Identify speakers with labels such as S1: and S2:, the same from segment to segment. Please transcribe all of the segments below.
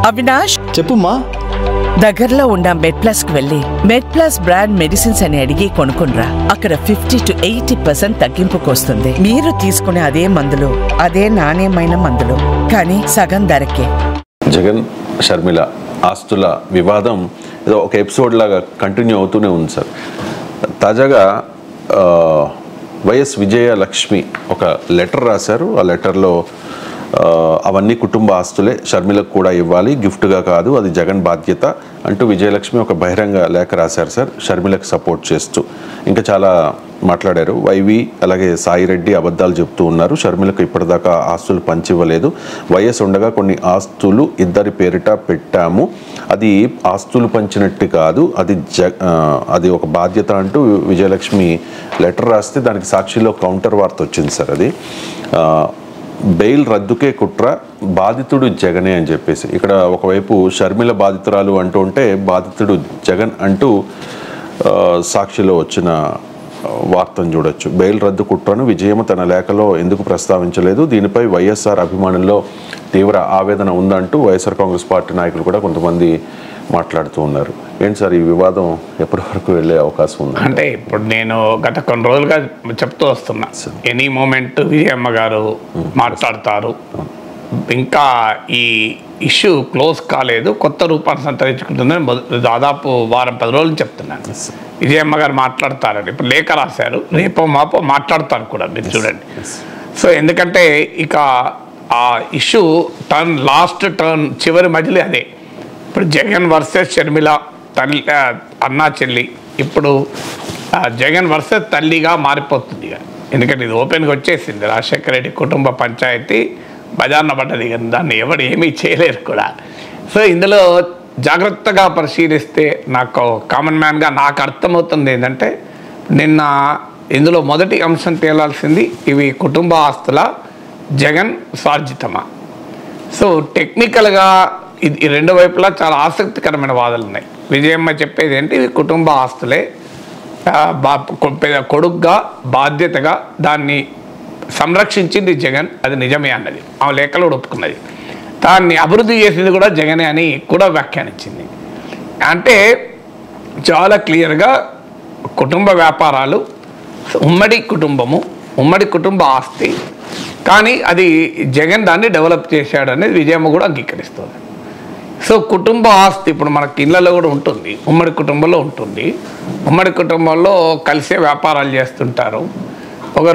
S1: అవినాష్
S2: చెప్పుమ్మా.
S1: దగ్గరలో ఉన్న మెడ్ప్లస్ కి వెళ్ళి మెడ్ప్లస్ బ్రాండ్ మెడిసిన్స్ అని అడిగి కొనుక్కునరా. అక్కడ 50 to 80% తగ్గింపుకు వస్తుంది. మీరు తీసుకునే అదే మందులు, అదే నాణ్యమైన మందులు, కానీ సగం ధరకే.
S3: జగన్ షర్మిల ఆస్తుల వివాదం ఏదో ఒక ఎపిసోడ్ లాగా కంటిన్యూ అవుతూనే ఉంది సార్. తాజాగా వైఎస్ విజయలక్ష్మి ఒక లెటర్ రాశారు. ఆ లెటర్లో అవన్నీ కుటుంబ ఆస్తులే, షర్మిలకు కూడా ఇవ్వాలి, గిఫ్ట్గా కాదు, అది జగన్ బాధ్యత అంటూ విజయలక్ష్మి ఒక బహిరంగ లేఖ రాశారు సార్, షర్మిలకు సపోర్ట్ చేస్తూ. ఇంకా చాలా మాట్లాడారు. వైవి అలాగే సాయిరెడ్డి అబద్ధాలు చెప్తూ ఉన్నారు. షర్మిలకు ఇప్పటిదాకా ఆస్తులు పంచివ్వలేదు. వైఎస్ ఉండగా కొన్ని ఆస్తులు ఇద్దరి పేరిట పెట్టాము, అది ఆస్తులు పంచినట్టు కాదు, అది ఒక బాధ్యత అంటూ విజయలక్ష్మి లెటర్ రాస్తే దానికి సాక్షిలో కౌంటర్ వార్త వచ్చింది సార్. అది బెయిల్ రద్దుకే కుట్ర, బాధితుడు జగనే అని చెప్పేసి. ఇక్కడ ఒకవైపు షర్మిల బాధితురాలు అంటూ ఉంటే బాధితుడు జగన్ అంటూ సాక్షిలో వచ్చిన వార్తను చూడొచ్చు. బెయిల్ రద్దు కుట్రను విజయమ్మ తన లేఖలో ఎందుకు ప్రస్తావించలేదు, దీనిపై వైఎస్ఆర్ అభిమానుల్లో తీవ్ర ఆవేదన ఉందంటూ వైఎస్ఆర్ కాంగ్రెస్ పార్టీ నాయకులు కూడా కొంతమంది మాట్లాడుతూ ఉన్నారు. ఏంటి సార్ ఈ వివాదం ఎప్పటి వరకు వెళ్ళే అవకాశం ఉంది?
S4: అంటే ఇప్పుడు నేను గత కొన్ని రోజులుగా చెప్తూ వస్తున్నా, ఎనీ మూమెంట్ విజయమ్మ గారు మాట్లాడతారు, ఇంకా ఈ ఇష్యూ క్లోజ్ కాలేదు, కొత్త రూపాన్ని సంతరించుకుంటుందని దాదాపు వారం 10 రోజులు చెప్తున్నాను. విజయమ్మ గారు మాట్లాడతారని ఇప్పుడు లేఖ రాశారు, రేపో మాపో మాట్లాడతారు కూడా, మీరు చూడండి. సో ఎందుకంటే ఇక ఆ ఇష్యూ లాస్ట్ టర్న్ చివరి మధ్యలో అదే. ఇప్పుడు జగన్ వర్సెస్ షర్మిల తల్లి అన్నా చెల్లి, ఇప్పుడు జగన్ వర్సెస్ తల్లిగా మారిపోతుంది. ఎందుకంటే ఇది ఓపెన్గా వచ్చేసింది. రాజశేఖర రెడ్డి కుటుంబ పంచాయతీ బజార్న పడ్డది, కానీ దాన్ని ఎవరు ఏమీ చేయలేరు కూడా. సో ఇందులో జాగ్రత్తగా పరిశీలిస్తే నాకు కామన్ మ్యాన్గా నాకు అర్థమవుతుంది ఏంటంటే, నిన్న ఇందులో మొదటి అంశం తేలాల్సింది, ఇవి కుటుంబ ఆస్తుల జగన్ స్వార్జితమా. సో టెక్నికల్గా ఇది రెండు వైపులా చాలా ఆసక్తికరమైన వాదనలు ఉన్నాయి. విజయమ్మ చెప్పేది ఏంటి, ఇవి కుటుంబ ఆస్తులే, కొడుకుగా బాధ్యతగా దాన్ని సంరక్షించింది జగన్, అది నిజమే అన్నది ఆమె లేఖలో ఒప్పుకున్నది. దాన్ని అభివృద్ధి చేసింది కూడా జగనే అని కూడా వ్యాఖ్యానించింది. అంటే చాలా క్లియర్గా కుటుంబ వ్యాపారాలు, ఉమ్మడి కుటుంబము, ఉమ్మడి కుటుంబ ఆస్తి, కానీ అది జగన్ దాన్ని డెవలప్ చేశాడు అనేది విజయమ్మ కూడా అంగీకరిస్తుంది. సో కుటుంబ ఆస్తి ఇప్పుడు మనకి ఇళ్ళలో కూడా ఉంటుంది, ఉమ్మడి కుటుంబంలో ఉంటుంది. ఉమ్మడి కుటుంబంలో కలిసే వ్యాపారాలు చేస్తుంటారు. ఒకరు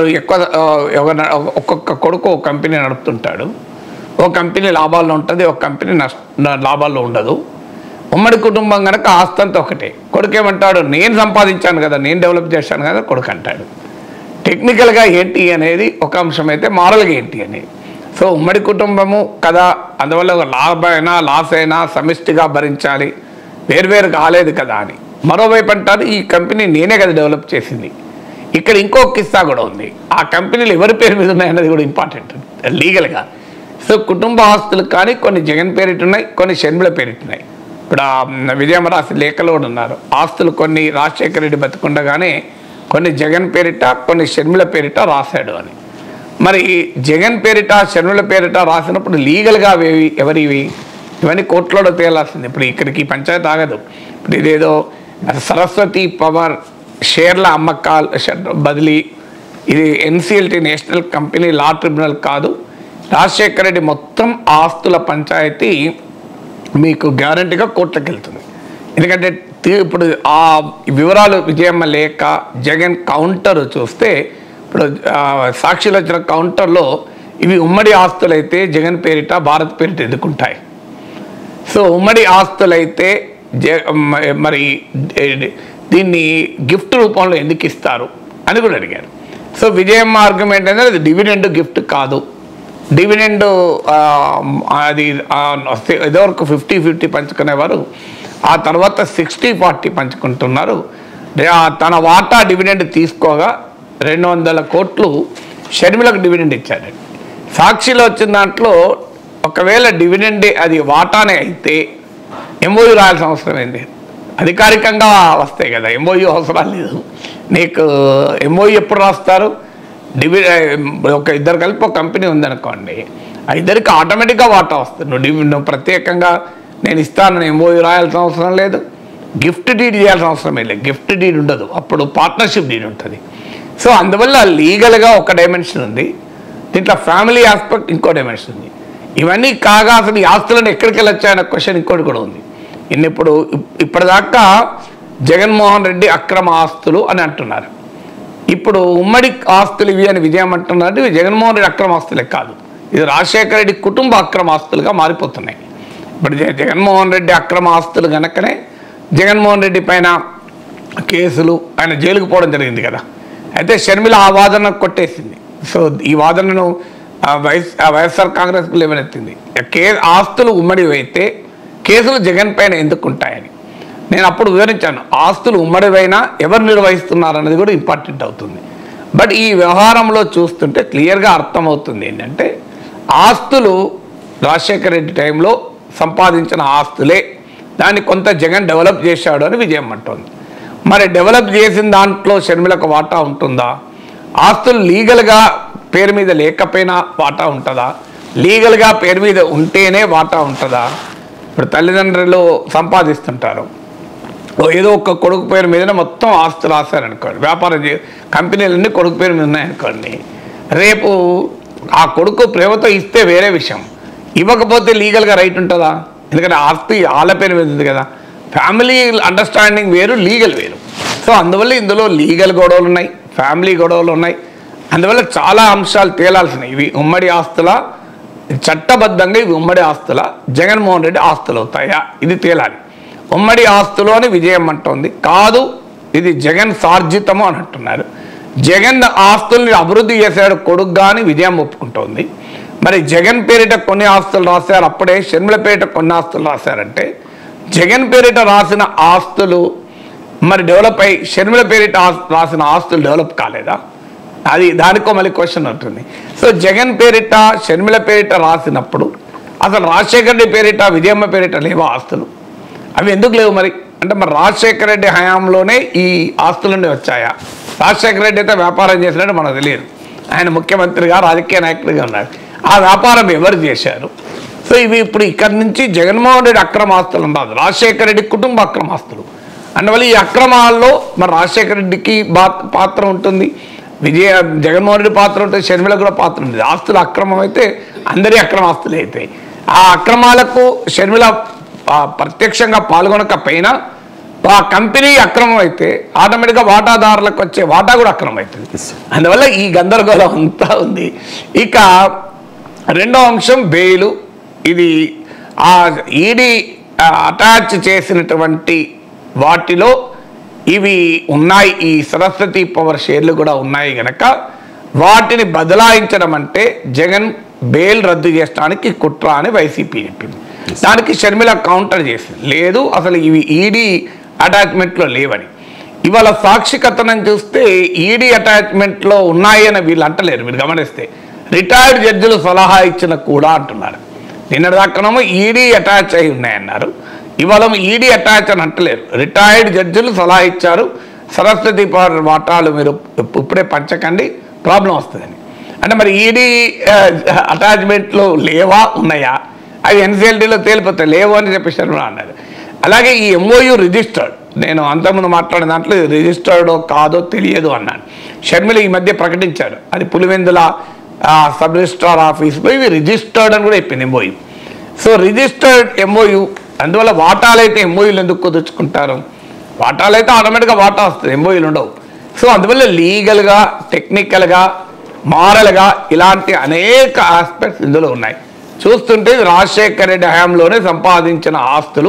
S4: ఒక్కొక్క కొడుకు ఒక కంపెనీ నడుపుతుంటాడు, ఒక కంపెనీ లాభాల్లో ఉంటుంది, ఒక కంపెనీ లాభాల్లో ఉండదు. ఉమ్మడి కుటుంబం కనుక ఆస్తి అంతా ఒకటే. కొడుకు ఏమంటాడు, నేను సంపాదించాను కదా, నేను డెవలప్ చేశాను కదా కొడుకు అంటాడు. టెక్నికల్గా ఏంటి అనేది ఒక అంశం అయితే, మారల్గా ఏంటి అనేది. సో ఉమ్మడి కుటుంబము కదా, అందువల్ల ఒక లాభమైనా లాస్ అయినా సమిష్టిగా భరించాలి, వేరువేరు కాలేదు కదా అని. మరోవైపు అంటారు, ఈ కంపెనీ నేనే కదా డెవలప్ చేసింది. ఇక్కడ ఇంకో కిస్సా కూడా ఉంది, ఆ కంపెనీలు ఎవరి పేరు మీద ఉన్నాయన్నది కూడా ఇంపార్టెంట్ లీగల్గా. సో కుటుంబ ఆస్తులు కానీ కొన్ని జగన్ పేరిటున్నాయి, కొన్ని షర్మిల పేరిటున్నాయి. ఇప్పుడు విజయమ్మ రాసి లేఖలో కూడా ఉన్నారు, ఆస్తులు కొన్ని రాజశేఖర రెడ్డి బతికుండగానే కొన్ని జగన్ పేరిట, కొన్ని షర్మిల పేరిట రాశాడు అని. మరి జగన్ పేరిట షర్మిల పేరిట రాసినప్పుడు లీగల్గా ఎవరివి ఇవన్నీ కోర్టులో తేలాల్సింది. ఇప్పుడు ఇక్కడికి పంచాయతీ ఆగదు. ఇప్పుడు ఇదేదో సరస్వతి పవర్ షేర్ల అమ్మకాలు బదిలీ, ఇది NCLT national company law tribunal కాదు. రాజశేఖర రెడ్డి మొత్తం ఆస్తుల పంచాయతీ మీకు గ్యారంటీగా కోర్టులకు వెళ్తుంది. ఎందుకంటే ఇప్పుడు ఆ వివరాలు విజయమ్మ లేక జగన్ కౌంటర్ చూస్తే, ఇప్పుడు సాక్షిలో వచ్చిన కౌంటర్లో ఇవి ఉమ్మడి ఆస్తులైతే జగన్ పేరిట భారత్ పేరిట ఎదుర్కొంటాయి. సో ఉమ్మడి ఆస్తులైతే మరి దీన్ని గిఫ్ట్ రూపంలో ఎందుకు ఇస్తారు అని కూడా అడిగారు. సో విజయమ్మ ఆర్గ్యుమెంట్ అనేది అది డివిడెండ్ గిఫ్ట్ కాదు, డివిడెండ్ అది ఇదివరకు 50-50 పంచుకునేవారు, ఆ తర్వాత 60-40 పంచుకుంటున్నారు. తన వాటా డివిడెండ్ తీసుకోగా 200 కోట్లు షర్మిలకు డివిడెండ్ ఇచ్చాడు. సాక్షిలో వచ్చిన దాంట్లో ఒకవేళ డివిడెండ్ అది వాటానే అయితే ఎంఓయూ రాయాల్సిన అవసరం ఏంటి, అధికారికంగా వస్తాయి కదా, ఎంఓయూ అవసరం లేదు. నీకు ఎంఓయూ ఎప్పుడు రాస్తారు, ఒక ఇద్దరు కలిపి ఒక కంపెనీ ఉందనుకోండి, ఇద్దరికి ఆటోమేటిక్గా వాటా వస్తుంది. నువ్వు ప్రత్యేకంగా నేను ఇస్తానని ఎంఓయూ రాయాల్సిన అవసరం లేదు, గిఫ్ట్ డీడ్ చేయాల్సిన అవసరం లేదు. గిఫ్ట్ డీడ్ ఉండదు, అప్పుడు పార్ట్నర్షిప్ డీడ్ ఉంటుంది. సో అందువల్ల లీగల్గా ఒక డైమెన్షన్ ఉంది, దీంట్లో ఫ్యామిలీ ఆస్పెక్ట్ ఇంకో డైమెన్షన్ ఉంది. ఇవన్నీ కాగా అసలు ఈ ఆస్తులను ఎక్కడికి వెళ్ళొచ్చాయన్న క్వశ్చన్ ఇంకోటి కూడా ఉంది. ఇప్పటిదాకా జగన్మోహన్ రెడ్డి అక్రమ ఆస్తులు అని అంటున్నారు. ఇప్పుడు ఉమ్మడి ఆస్తులు ఇవి అని విజయం అంటున్నారు. ఇవి జగన్మోహన్ రెడ్డి అక్రమ ఆస్తులే కాదు, ఇది రాజశేఖర రెడ్డి కుటుంబ అక్రమ ఆస్తులుగా మారిపోతున్నాయి. ఇప్పుడు జగన్మోహన్ రెడ్డి అక్రమ ఆస్తులు కనుకనే జగన్మోహన్ రెడ్డి పైన కేసులు, ఆయన జైలుకు పోవడం జరిగింది కదా. అయితే షర్మిల ఆ వాదన కొట్టేసింది. సో ఈ వాదనను వైఎస్ఆర్ కాంగ్రెస్కు లేవనెత్తింది. ఆస్తులు ఉమ్మడి అయితే కేసులు జగన్ పైన ఎందుకు ఉంటాయని నేను అప్పుడు వివరించాను. ఆస్తులు ఉమ్మడివైనా ఎవరు నిర్వహిస్తున్నారు అన్నది కూడా ఇంపార్టెంట్ అవుతుంది. బట్ ఈ వ్యవహారంలో చూస్తుంటే క్లియర్గా అర్థమవుతుంది ఏంటంటే ఆస్తులు రాజశేఖర రెడ్డి టైంలో సంపాదించిన ఆస్తులే, దాన్ని కొంత జగన్ డెవలప్ చేశాడు అని విజయం అంటోంది. మరి డెవలప్ చేసిన దాంట్లో షర్మిలకు వాటా ఉంటుందా? ఆస్తులు లీగల్గా పేరు మీద లేకపోయినా వాటా ఉంటుందా? లీగల్గా పేరు మీద ఉంటేనే వాటా ఉంటుందా? ఇప్పుడు తల్లిదండ్రులు సంపాదిస్తుంటారు, ఏదో ఒక కొడుకు పేరు మీదనే మొత్తం ఆస్తులు రాశారనుకోండి, వ్యాపారం కంపెనీలన్నీ కొడుకు పేరు మీద ఉన్నాయనుకోండి, రేపు ఆ కొడుకు ప్రేమతో ఇస్తే వేరే విషయం, ఇవ్వకపోతే లీగల్గా రైట్ ఉంటుందా? ఎందుకంటే ఆస్తి వాళ్ళ పేరు మీద ఉంది కదా. ఫ్యామిలీ అండర్స్టాండింగ్ వేరు, లీగల్ వేరు. సో అందువల్ల ఇందులో లీగల్ గొడవలు ఉన్నాయి, ఫ్యామిలీ గొడవలు ఉన్నాయి. అందువల్ల చాలా అంశాలు తేలాల్సినవి. ఇవి ఉమ్మడి ఆస్తుల, చట్టబద్ధంగా ఇవి ఉమ్మడి ఆస్తుల, జగన్మోహన్ రెడ్డి ఆస్తులు అవుతాయా, ఇది తేలాలి. ఉమ్మడి ఆస్తులు అని విజయం అంటోంది, కాదు ఇది జగన్ సార్జితము అని అంటున్నారు. జగన్ ఆస్తుల్ని అభివృద్ధి చేశాడు కొడుకుగా అని విజయం ఒప్పుకుంటోంది. మరి జగన్ పేరిట కొన్ని ఆస్తులు రాశారు, అప్పుడే షర్మిల పేరిట కొన్ని ఆస్తులు రాశారంటే జగన్ పేరిట రాసిన ఆస్తులు మరి డెవలప్ అయ్యి షర్మిల పేరిట రాసిన ఆస్తులు డెవలప్ కాలేదా? అది దానికో మళ్ళీ క్వశ్చన్ ఉంటుంది. సో జగన్ పేరిట షర్మిల పేరిట రాసినప్పుడు అసలు రాజశేఖర రెడ్డి పేరిట విజయమ్మ పేరిట లేవా ఆస్తులు? అవి ఎందుకు లేవు మరి అంటే మరి రాజశేఖర రెడ్డి హయాంలోనే ఈ ఆస్తులన్నీ వచ్చాయా? రాజశేఖర రెడ్డి అయితే వ్యాపారం చేసినట్టు మనకు తెలియదు, ఆయన ముఖ్యమంత్రిగా రాజకీయ నాయకుడిగా ఉన్నాడు. ఆ వ్యాపారం ఎవరు చేశారు? సో ఇవి ఇప్పుడు ఇక్కడి నుంచి జగన్మోహన్ రెడ్డి అక్రమ ఆస్తులు రాదు, రాజశేఖర రెడ్డి కుటుంబ అక్రమ ఆస్తులు. అందువల్ల ఈ అక్రమాల్లో మరి రాజశేఖర రెడ్డికి పాత్ర ఉంటుంది, జగన్మోహన్ రెడ్డి పాత్ర ఉంటుంది, షర్మిల కూడా పాత్ర ఉంటుంది. ఆస్తులు అక్రమం అయితే అందరి అక్రమ ఆస్తులు అవుతాయి. ఆ అక్రమాలకు షర్మిల ప్రత్యక్షంగా పాల్గొనకపోయినా ఆ కంపెనీ అక్రమం అయితే ఆటోమేటిక్గా వాటాదారులకు వచ్చే వాటా కూడా అక్రమం అవుతుంది. అందువల్ల ఈ గందరగోళం అంతా ఉంది. ఇక రెండో అంశం బెయిలు. ఇది ఆ ఈడీ అటాచ్ చేసినటువంటి వాటిలో ఇవి ఉన్నాయి, ఈ సరస్వతి పవర్ షేర్లు కూడా ఉన్నాయి కనుక వాటిని బదలాయించడం అంటే జగన్ బెయిల్ రద్దు చేయడానికి కుట్ర అని వైసీపీ చెప్పింది. దానికి షర్మిల కౌంటర్ చేసింది, లేదు అసలు ఇవి ఈడీ అటాచ్మెంట్లో లేవని. ఇవాళ సాక్షి కథనం చూస్తే ఈడీ అటాచ్మెంట్లో ఉన్నాయి అని వీళ్ళు అంటలేరు. మీరు గమనిస్తే రిటైర్డ్ జడ్జిలు సలహా ఇచ్చిన కూడా అంటున్నారు. నిన్నటిదాకానేమో ఈడీ అటాచ్ అయి ఉన్నాయన్నారు, ఇవాళ ఈడీ అటాచ్ అని అంటలేరు. రిటైర్డ్ జడ్జిలు సలహా ఇచ్చారు, సరస్వతి పవర్ వాటాలు మీరు ఇప్పుడే పంచకండి, ప్రాబ్లం వస్తుందని. అంటే మరి ఈడీ అటాచ్మెంట్లు లేవా ఉన్నాయా? అవి ఎన్సిఎల్టీలో తేలిపోతాయి, లేవు అని చెప్పేసారు అన్నారు. అలాగే ఈ ఎంఓయూ రిజిస్టర్డ్, నేను అంతకుముందు మాట్లాడిన దాంట్లో రిజిస్టర్డో కాదో తెలియదు అన్నాను. షర్మిల ఈ మధ్య ప్రకటించారు, అది పులివెందుల సబ్ రిజిస్ట్రార్ ఆఫీస్లో ఇవి రిజిస్టర్డ్ అని కూడా చెప్పింది ఎంఓయూ. సో రిజిస్టర్డ్ ఎంఓయూ, అందువల్ల వాటాలు అయితే ఎంఓయూలు ఎందుకు కుదుర్చుకుంటారు? వాటాలు అయితే ఆటోమేటిక్గా వాటా వస్తుంది, ఎంఓయూలు ఉండవు. సో అందువల్ల లీగల్గా, టెక్నికల్గా, మారల్గా ఇలాంటి అనేక ఆస్పెక్ట్స్ ఇందులో ఉన్నాయి. చూస్తుంటే రాజశేఖర రెడ్డి హయాంలోనే సంపాదించిన ఆస్తులు.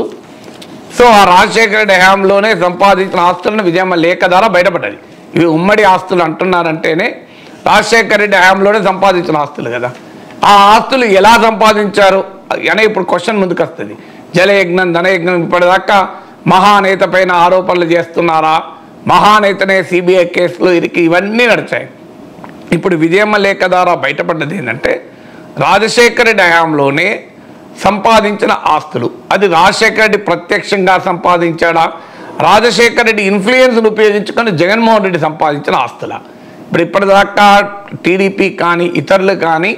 S4: సో ఆ రాజశేఖర రెడ్డి హయాంలోనే సంపాదించిన ఆస్తులను విజయమ్మ లేఖ ద్వారా బయటపడ్డది. ఇవి ఉమ్మడి ఆస్తులు అంటున్నారంటేనే రాజశేఖర రెడ్డి హయాంలోనే సంపాదించిన ఆస్తులు కదా. ఆ ఆస్తులు ఎలా సంపాదించారు అనే ఇప్పుడు క్వశ్చన్ ముందుకు వస్తుంది. జలయజ్ఞం, ధనయజ్ఞం, ఇప్పటిదాకా మహానేత పైన ఆరోపణలు చేస్తున్నారా, మహానేతనే సిబిఐ కేసులు ఇరికి ఇవన్నీ నడిచాయి. ఇప్పుడు విజయమ్మ లేఖ ద్వారా బయటపడ్డది ఏంటంటే రాజశేఖర రెడ్డి హయాంలోనే సంపాదించిన ఆస్తులు. అది రాజశేఖర రెడ్డి ప్రత్యక్షంగా సంపాదించాడా, రాజశేఖర రెడ్డి ఇన్ఫ్లుయెన్స్ను ఉపయోగించుకొని జగన్మోహన్ రెడ్డి సంపాదించిన ఆస్తుల? ఇప్పటిదాకా టీడీపీ కానీ ఇతరులు కానీ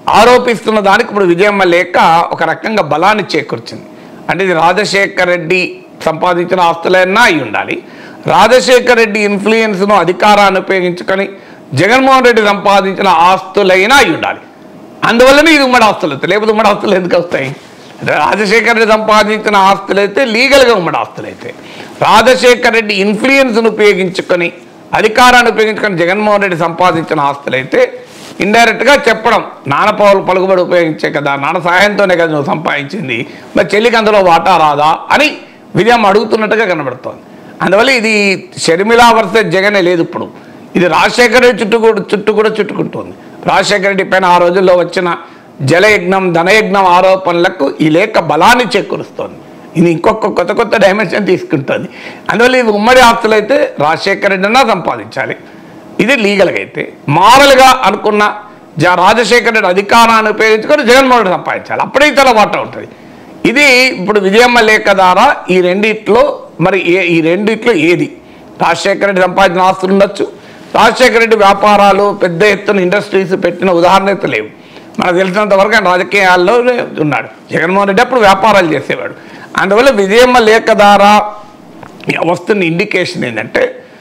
S4: ఆరోపిస్తున్న దానికి ఇప్పుడు విజయమ్మ లేఖ ఒక రకంగా బలాన్ని చేకూర్చింది. అంటే ఇది రాజశేఖర్ రెడ్డి సంపాదించిన ఆస్తులైనా అయి ఉండాలి, రాజశేఖర్ రెడ్డి ఇన్ఫ్లుయెన్స్ను అధికారాన్ని ఉపయోగించుకొని జగన్మోహన్ రెడ్డి సంపాదించిన ఆస్తులైనా అయి ఉండాలి. అందువల్లనే ఇది ఉమ్మడి ఆస్తులు అవుతాయి, లేకపోతే ఉమ్మడి ఆస్తులు ఎందుకు వస్తాయి? రాజశేఖర్ రెడ్డి సంపాదించిన ఆస్తులు అయితే లీగల్గా ఉమ్మడి ఆస్తులు అయితే, రాజశేఖర్ రెడ్డి ఇన్ఫ్లుయెన్స్ను ఉపయోగించుకొని అధికారాన్ని ఉపయోగించుకొని జగన్మోహన్ రెడ్డి సంపాదించిన ఆస్తులు అయితే ఇండైరెక్ట్గా చెప్పడం, నాన్న పలుకుబడి ఉపయోగించే కదా, నాన్న సహాయంతోనే కదా నువ్వు సంపాదించింది, మరి చెల్లికి అందులో వాటా రాదా అని విజయమ్మ అడుగుతున్నట్టుగా కనబడుతోంది. అందువల్ల ఇది షర్మిల వర్సెస్ జగనే లేదు, ఇప్పుడు ఇది రాజశేఖర రెడ్డి చుట్టూ కూడా చుట్టుకుంటుంది. రాజశేఖర రెడ్డి పైన ఆ రోజుల్లో వచ్చిన జలయజ్ఞం ధనయజ్ఞం ఆరోపణలకు ఈ లేఖ బలాన్ని చేకూరుస్తోంది. ఇది ఇంకొక కొత్త డైమెన్షన్ తీసుకుంటుంది. అందువల్ల ఇది ఉమ్మడి ఆస్తులు అయితే రాజశేఖర రెడ్డి అన్నా సంపాదించాలి, ఇది లీగల్గా అయితే. మారల్గా అనుకున్న రాజశేఖర రెడ్డి అధికారాన్ని ఉపయోగించుకొని జగన్మోహన్ రెడ్డి సంపాదించాలి, అప్పుడే ఇతర వాటా ఉంటుంది. ఇది ఇప్పుడు విజయమ్మ లేఖ ద్వారా ఈ రెండిట్లో మరి ఈ రెండిట్లో ఏది రాజశేఖర రెడ్డి సంపాదించిన ఆస్తులు ఉండొచ్చు, రాజశేఖర రెడ్డి వ్యాపారాలు పెద్ద ఎత్తున ఇండస్ట్రీస్ పెట్టిన ఉదాహరణ అయితే లేవు. మనకు తెలిసినంత వరకు ఆయన రాజకీయాల్లో ఉన్నాడు. జగన్మోహన్ రెడ్డి అప్పుడు వ్యాపారాలు చేసేవాడు. అందువల్ల విజయమ్మ లేఖ ద్వారా వస్తున్న ఇండికేషన్ ఏంటంటే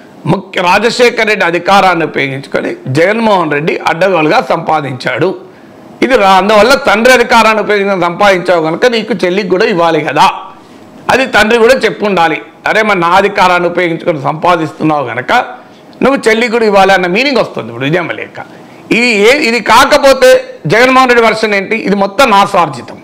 S4: రాజశేఖర రెడ్డి అధికారాన్ని ఉపయోగించుకొని జగన్మోహన్ రెడ్డి అడ్డగోలుగా సంపాదించాడు. ఇది అందువల్ల తండ్రి అధికారాన్ని ఉపయోగించుకొని సంపాదించావు కనుక నీకు చెల్లికి కూడా ఇవ్వాలి కదా, అది తండ్రి కూడా చెప్పుండాలి. అరే మరి నా అధికారాన్ని ఉపయోగించుకొని సంపాదిస్తున్నావు కనుక నువ్వు చెల్లి కూడా ఇవ్వాలి అన్న మీనింగ్ వస్తుంది ఇప్పుడు విజయమ్మ లేఖ. ఇది కాకపోతే జగన్మోహన్ రెడ్డి వర్షన్ ఏంటి, ఇది మొత్తం నాసార్జితం.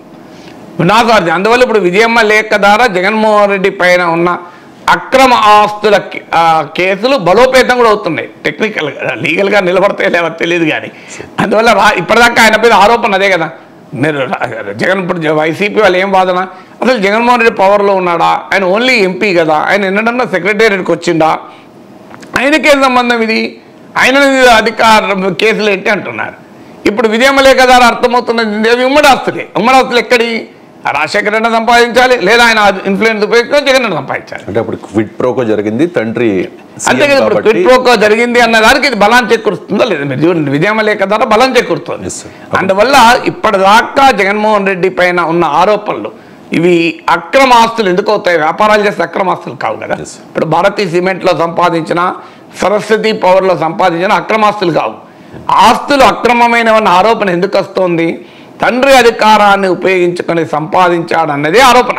S4: అందువల్ల ఇప్పుడు విజయమ్మ లేఖ ద్వారా జగన్మోహన్ రెడ్డి పైన ఉన్న అక్రమ ఆస్తుల కేసులు బలోపేతం కూడా అవుతున్నాయి. టెక్నికల్గా లీగల్గా నిలబడతాయి లేవో తెలియదు కానీ, అందువల్ల ఇప్పటిదాకా ఆయన మీద ఆరోపణ అదే కదా. మీరు జగన్ ఇప్పుడు వైసీపీ వాళ్ళు ఏం వాదన, అసలు జగన్మోహన్ రెడ్డి పవర్లో ఉన్నాడా, ఆయన ఓన్లీ ఎంపీ కదా, ఆయన ఎన్నడన్నా సెక్రటేరియట్కి వచ్చిండా, ఆయనకేం సంబంధం ఇది, ఆయన అధికార కేసులు ఏంటి అంటున్నారు. ఇప్పుడు విజయమ్మ లేఖ ద్వారా అర్థమవుతున్నది ఉమ్మడి ఆస్తులు ఎక్కడి రాజశేఖర రెడ్డి సంపాదించాలి, లేదా ఆయన ఇన్ఫ్లుయెన్స్ ఉపయోగించుకొని జగన్ రెడ్డి సంపాదించాలి.
S3: అంటే అప్పుడు క్విడ్ ప్రోకో జరిగింది, తండ్రి
S4: అంతే కదా. ఇప్పుడు క్విడ్ ప్రోకో జరిగింది అన్న దానికి ఇది బలం చేకూరుస్తుందో లేదా మీరు చూడండి, విజయమ్మ లేఖ ద్వారా బలం చేకూరుతుంది. అందువల్ల ఇప్పటిదాకా జగన్మోహన్ రెడ్డి పైన ఉన్న ఆరోపణలు ఇవి అక్రమ ఆస్తులు ఎందుకు అవుతాయి, వ్యాపారాలు చేస్తే అక్రమ ఆస్తులు కావు కదా. ఇప్పుడు భారతీ సిమెంట్లో సంపాదించిన, సరస్వతి పవర్లో సంపాదించిన అక్రమాస్తులు కావు. ఆస్తులు అక్రమమైనవన్న ఆరోపణ ఎందుకు వస్తుంది, తండ్రి అధికారాన్ని ఉపయోగించుకొని సంపాదించాడు అన్నదే ఆరోపణ.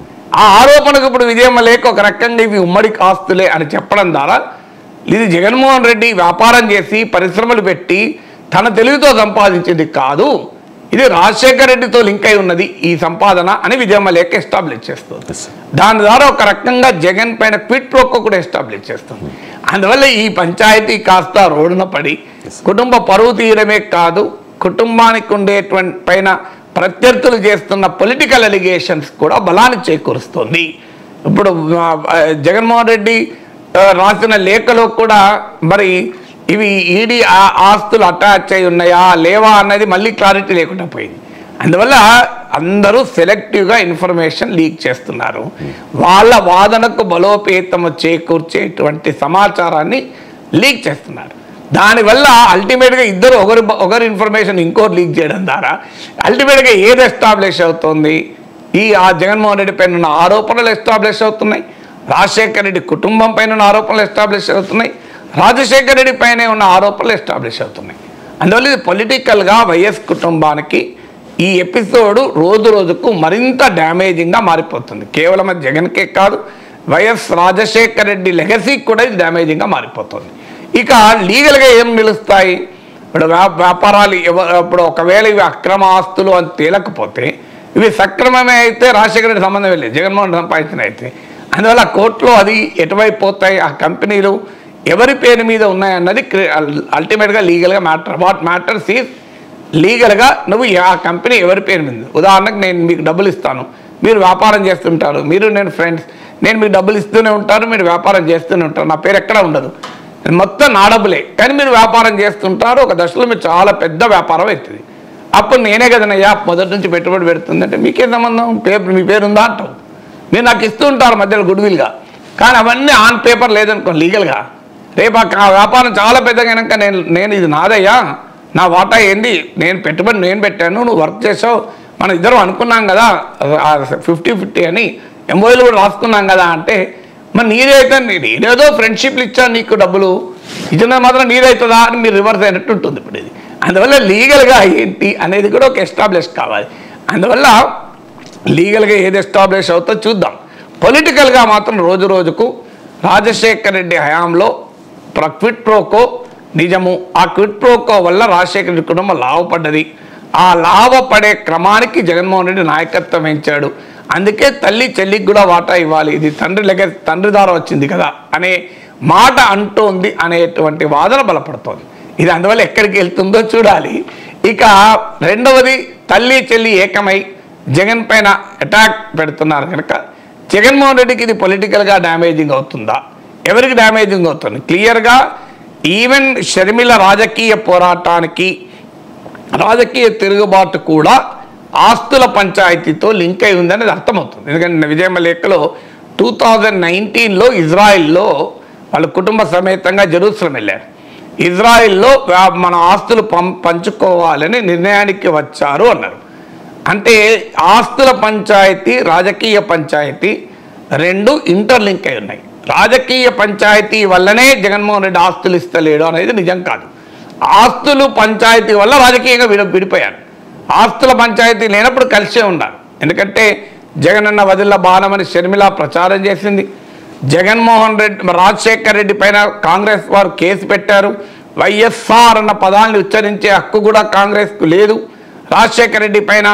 S4: ఆ ఆరోపణకు ఇప్పుడు విజయమ్మ లేఖ ఒక రకంగా ఇవి ఉమ్మడి ఆస్తులే అని చెప్పడం ద్వారా ఇది జగన్మోహన్ రెడ్డి వ్యాపారం చేసి పరిశ్రమలు పెట్టి తన తెలివితో సంపాదించింది కాదు, ఇది రాజశేఖర రెడ్డితో లింక్ అయి ఉన్నది ఈ సంపాదన అని విజయమ్మ లేఖ ఎస్టాబ్లిష్ చేస్తుంది. దాని ద్వారా ఒక రకంగా జగన్ పైన క్విడ్ ప్రోకో కూడా ఎస్టాబ్లిష్ చేస్తుంది. అందువల్ల ఈ పంచాయతీ కాస్త రోడ్డున పడి కుటుంబ పరువు తీయడమే కాదు, కుటుంబానికి ఉండేటువంటి పైన ప్రత్యర్థులు చేస్తున్న పొలిటికల్ అలిగేషన్స్ కూడా బలాన్ని చేకూరుస్తుంది. ఇప్పుడు జగన్మోహన్ రెడ్డి రాసిన లేఖలో కూడా మరి ఇవి ఈడీ ఆస్తులు అటాచ్ అయి ఉన్నాయా లేవా అన్నది మళ్ళీ క్లారిటీ లేకుండా పోయింది. అందువల్ల అందరూ సెలెక్టివ్గా ఇన్ఫర్మేషన్ లీక్ చేస్తున్నారు. వాళ్ళ వాదనకు బలోపేతము చేకూర్చేటువంటి సమాచారాన్ని లీక్ చేస్తున్నారు. దానివల్ల అల్టిమేట్గా ఇద్దరు ఒకరి ఇన్ఫర్మేషన్ ఇంకోరు లీక్ చేయడం ద్వారా అల్టిమేట్గా ఏది ఎస్టాబ్లిష్ అవుతుంది, ఆ జగన్మోహన్ రెడ్డి పైన ఉన్న ఆరోపణలు ఎస్టాబ్లిష్ అవుతున్నాయి, రాజశేఖర రెడ్డి కుటుంబం పైన ఉన్న ఆరోపణలు ఎస్టాబ్లిష్ అవుతున్నాయి, రాజశేఖర రెడ్డి పైనే ఉన్న ఆరోపణలు ఎస్టాబ్లిష్ అవుతున్నాయి. అందువల్ల ఇది పొలిటికల్గా వైఎస్ కుటుంబానికి ఈ ఎపిసోడ్ రోజు రోజుకు మరింత డ్యామేజింగ్గా మారిపోతుంది. కేవలం అది జగన్కే కాదు, వైఎస్ రాజశేఖర రెడ్డి లెగసీకి కూడా ఇది డ్యామేజింగ్గా మారిపోతుంది. ఇక లీగల్గా ఏం నిలుస్తాయి, ఇప్పుడు వ్యాపారాలు ఇప్పుడు ఒకవేళ ఇవి అక్రమ ఆస్తులు అని తేలకపోతే, ఇవి సక్రమమే అయితే రాజశేఖర రెడ్డి సంబంధం వెళ్ళేది, జగన్మోహన్ రెడ్డి సంపాదించిన అయితే. అందువల్ల కోర్టులో అది ఎటువైపు పోతాయి, ఆ కంపెనీలు ఎవరి పేరు మీద ఉన్నాయన్నది అల్టిమేట్గా లీగల్గా వాట్ మ్యాటర్స్ ఈజ్ లీగల్గా నువ్వు ఆ కంపెనీ ఎవరి పేరు మీద. ఉదాహరణకు నేను మీకు డబ్బులు ఇస్తాను, మీరు వ్యాపారం చేస్తుంటారు, నేను ఫ్రెండ్స్, నేను మీకు డబ్బులు ఇస్తూనే ఉంటారు, మీరు వ్యాపారం చేస్తూనే ఉంటారు, నా పేరు ఎక్కడ ఉండదు, మొత్తం నా డబ్బులే, కానీ మీరు వ్యాపారం చేస్తుంటారు, ఒక దశలో మీరు చాలా పెద్ద వ్యాపారం అవుతుంది. అప్పుడు నేనే కదనయ్యా మొదటి నుంచి పెట్టుబడి పెడుతుందంటే మీకేం సంబంధం, మీ పేరు ఉందా అంటావు. మీరు నాకు ఇస్తూ ఉంటారు మధ్యలో గుడ్విల్గా, కానీ అవన్నీ ఆన్ పేపర్ లేదనుకో లీగల్గా. రేపు ఆ వ్యాపారం చాలా పెద్దగా అయినాక నేను ఇది నాదయ్యా నా వాటా ఏంది, నేను పెట్టుబడి నేను పెట్టాను, నువ్వు వర్క్ చేసావు, మనం ఇద్దరం అనుకున్నాం కదా 50-50 అని ఎంఓయూలు కూడా రాసుకున్నాం కదా అంటే, మరి నీదైతే నేనేదో ఫ్రెండ్షిప్లు ఇచ్చాను నీకు డబ్బులు ఇచ్చిన మాత్రం నీదవుతుందా అని మీరు రివర్స్ అయినట్టు ఉంటుంది ఇప్పుడు ఇది. అందువల్ల లీగల్గా ఏంటి అనేది కూడా ఒక ఎస్టాబ్లిష్ కావాలి. అందువల్ల లీగల్గా ఏది ఎస్టాబ్లిష్ అవుతుందో చూద్దాం. పొలిటికల్గా మాత్రం రోజు రోజుకు రాజశేఖర రెడ్డి హయాంలో క్విట్ ప్రోకో నిజము. ఆ క్విట్ ప్రోకో వల్ల రాజశేఖర రెడ్డి కుటుంబం లాభపడ్డది. ఆ లాభపడే క్రమానికి జగన్మోహన్ రెడ్డి నాయకత్వం వహించాడు. అందుకే తల్లి చెల్లికి కూడా వాటా ఇవ్వాలి, ఇది తండ్రి ద్వారా వచ్చింది కదా అనే మాట అంటోంది అనేటువంటి వాదన బలపడుతోంది. ఇది అందువల్ల ఎక్కడికి వెళ్తుందో చూడాలి. ఇక రెండవది, తల్లి చెల్లి ఏకమై జగన్ పైన అటాక్ పెడుతున్నారు కనుక జగన్మోహన్ రెడ్డికి ఇది పొలిటికల్గా డ్యామేజింగ్ అవుతుందా? ఎవరికి డ్యామేజింగ్ అవుతుంది? క్లియర్గా ఈవెన్ షర్మిల రాజకీయ పోరాటానికి రాజకీయ తిరుగుబాటు కూడా ఆస్తుల పంచాయతీతో లింక్ అయి ఉందనేది అర్థమవుతుంది. ఎందుకంటే విజయమ్మ లేఖలో 2019లో ఇజ్రాయిల్లో వాళ్ళ కుటుంబ సమేతంగా జెరూసలేం వెళ్ళారు. ఇజ్రాయిల్లో మన ఆస్తులు పంచుకోవాలని నిర్ణయానికి వచ్చారు అన్నారు. అంటే ఆస్తుల పంచాయతీ రాజకీయ పంచాయతీ రెండు ఇంటర్లింక్ అయి ఉన్నాయి. రాజకీయ పంచాయతీ వల్లనే జగన్మోహన్ రెడ్డి ఆస్తులు ఇస్తలేడు అనేది నిజం కాదు. ఆస్తులు పంచాయతీ వల్ల రాజకీయంగా విడిపోయారు. ఆస్తుల పంచాయతీ లేనప్పుడు కలిసే ఉండాలి. ఎందుకంటే జగనన్న వదిల్ల బాణమని షర్మిల ప్రచారం చేసింది. జగన్మోహన్ రెడ్డి రాజశేఖర రెడ్డి పైన కాంగ్రెస్ వారు కేసు పెట్టారు. వైఎస్ఆర్ అన్న పదాన్ని ఉచ్చరించే హక్కు కూడా కాంగ్రెస్కు లేదు. రాజశేఖర రెడ్డి పైన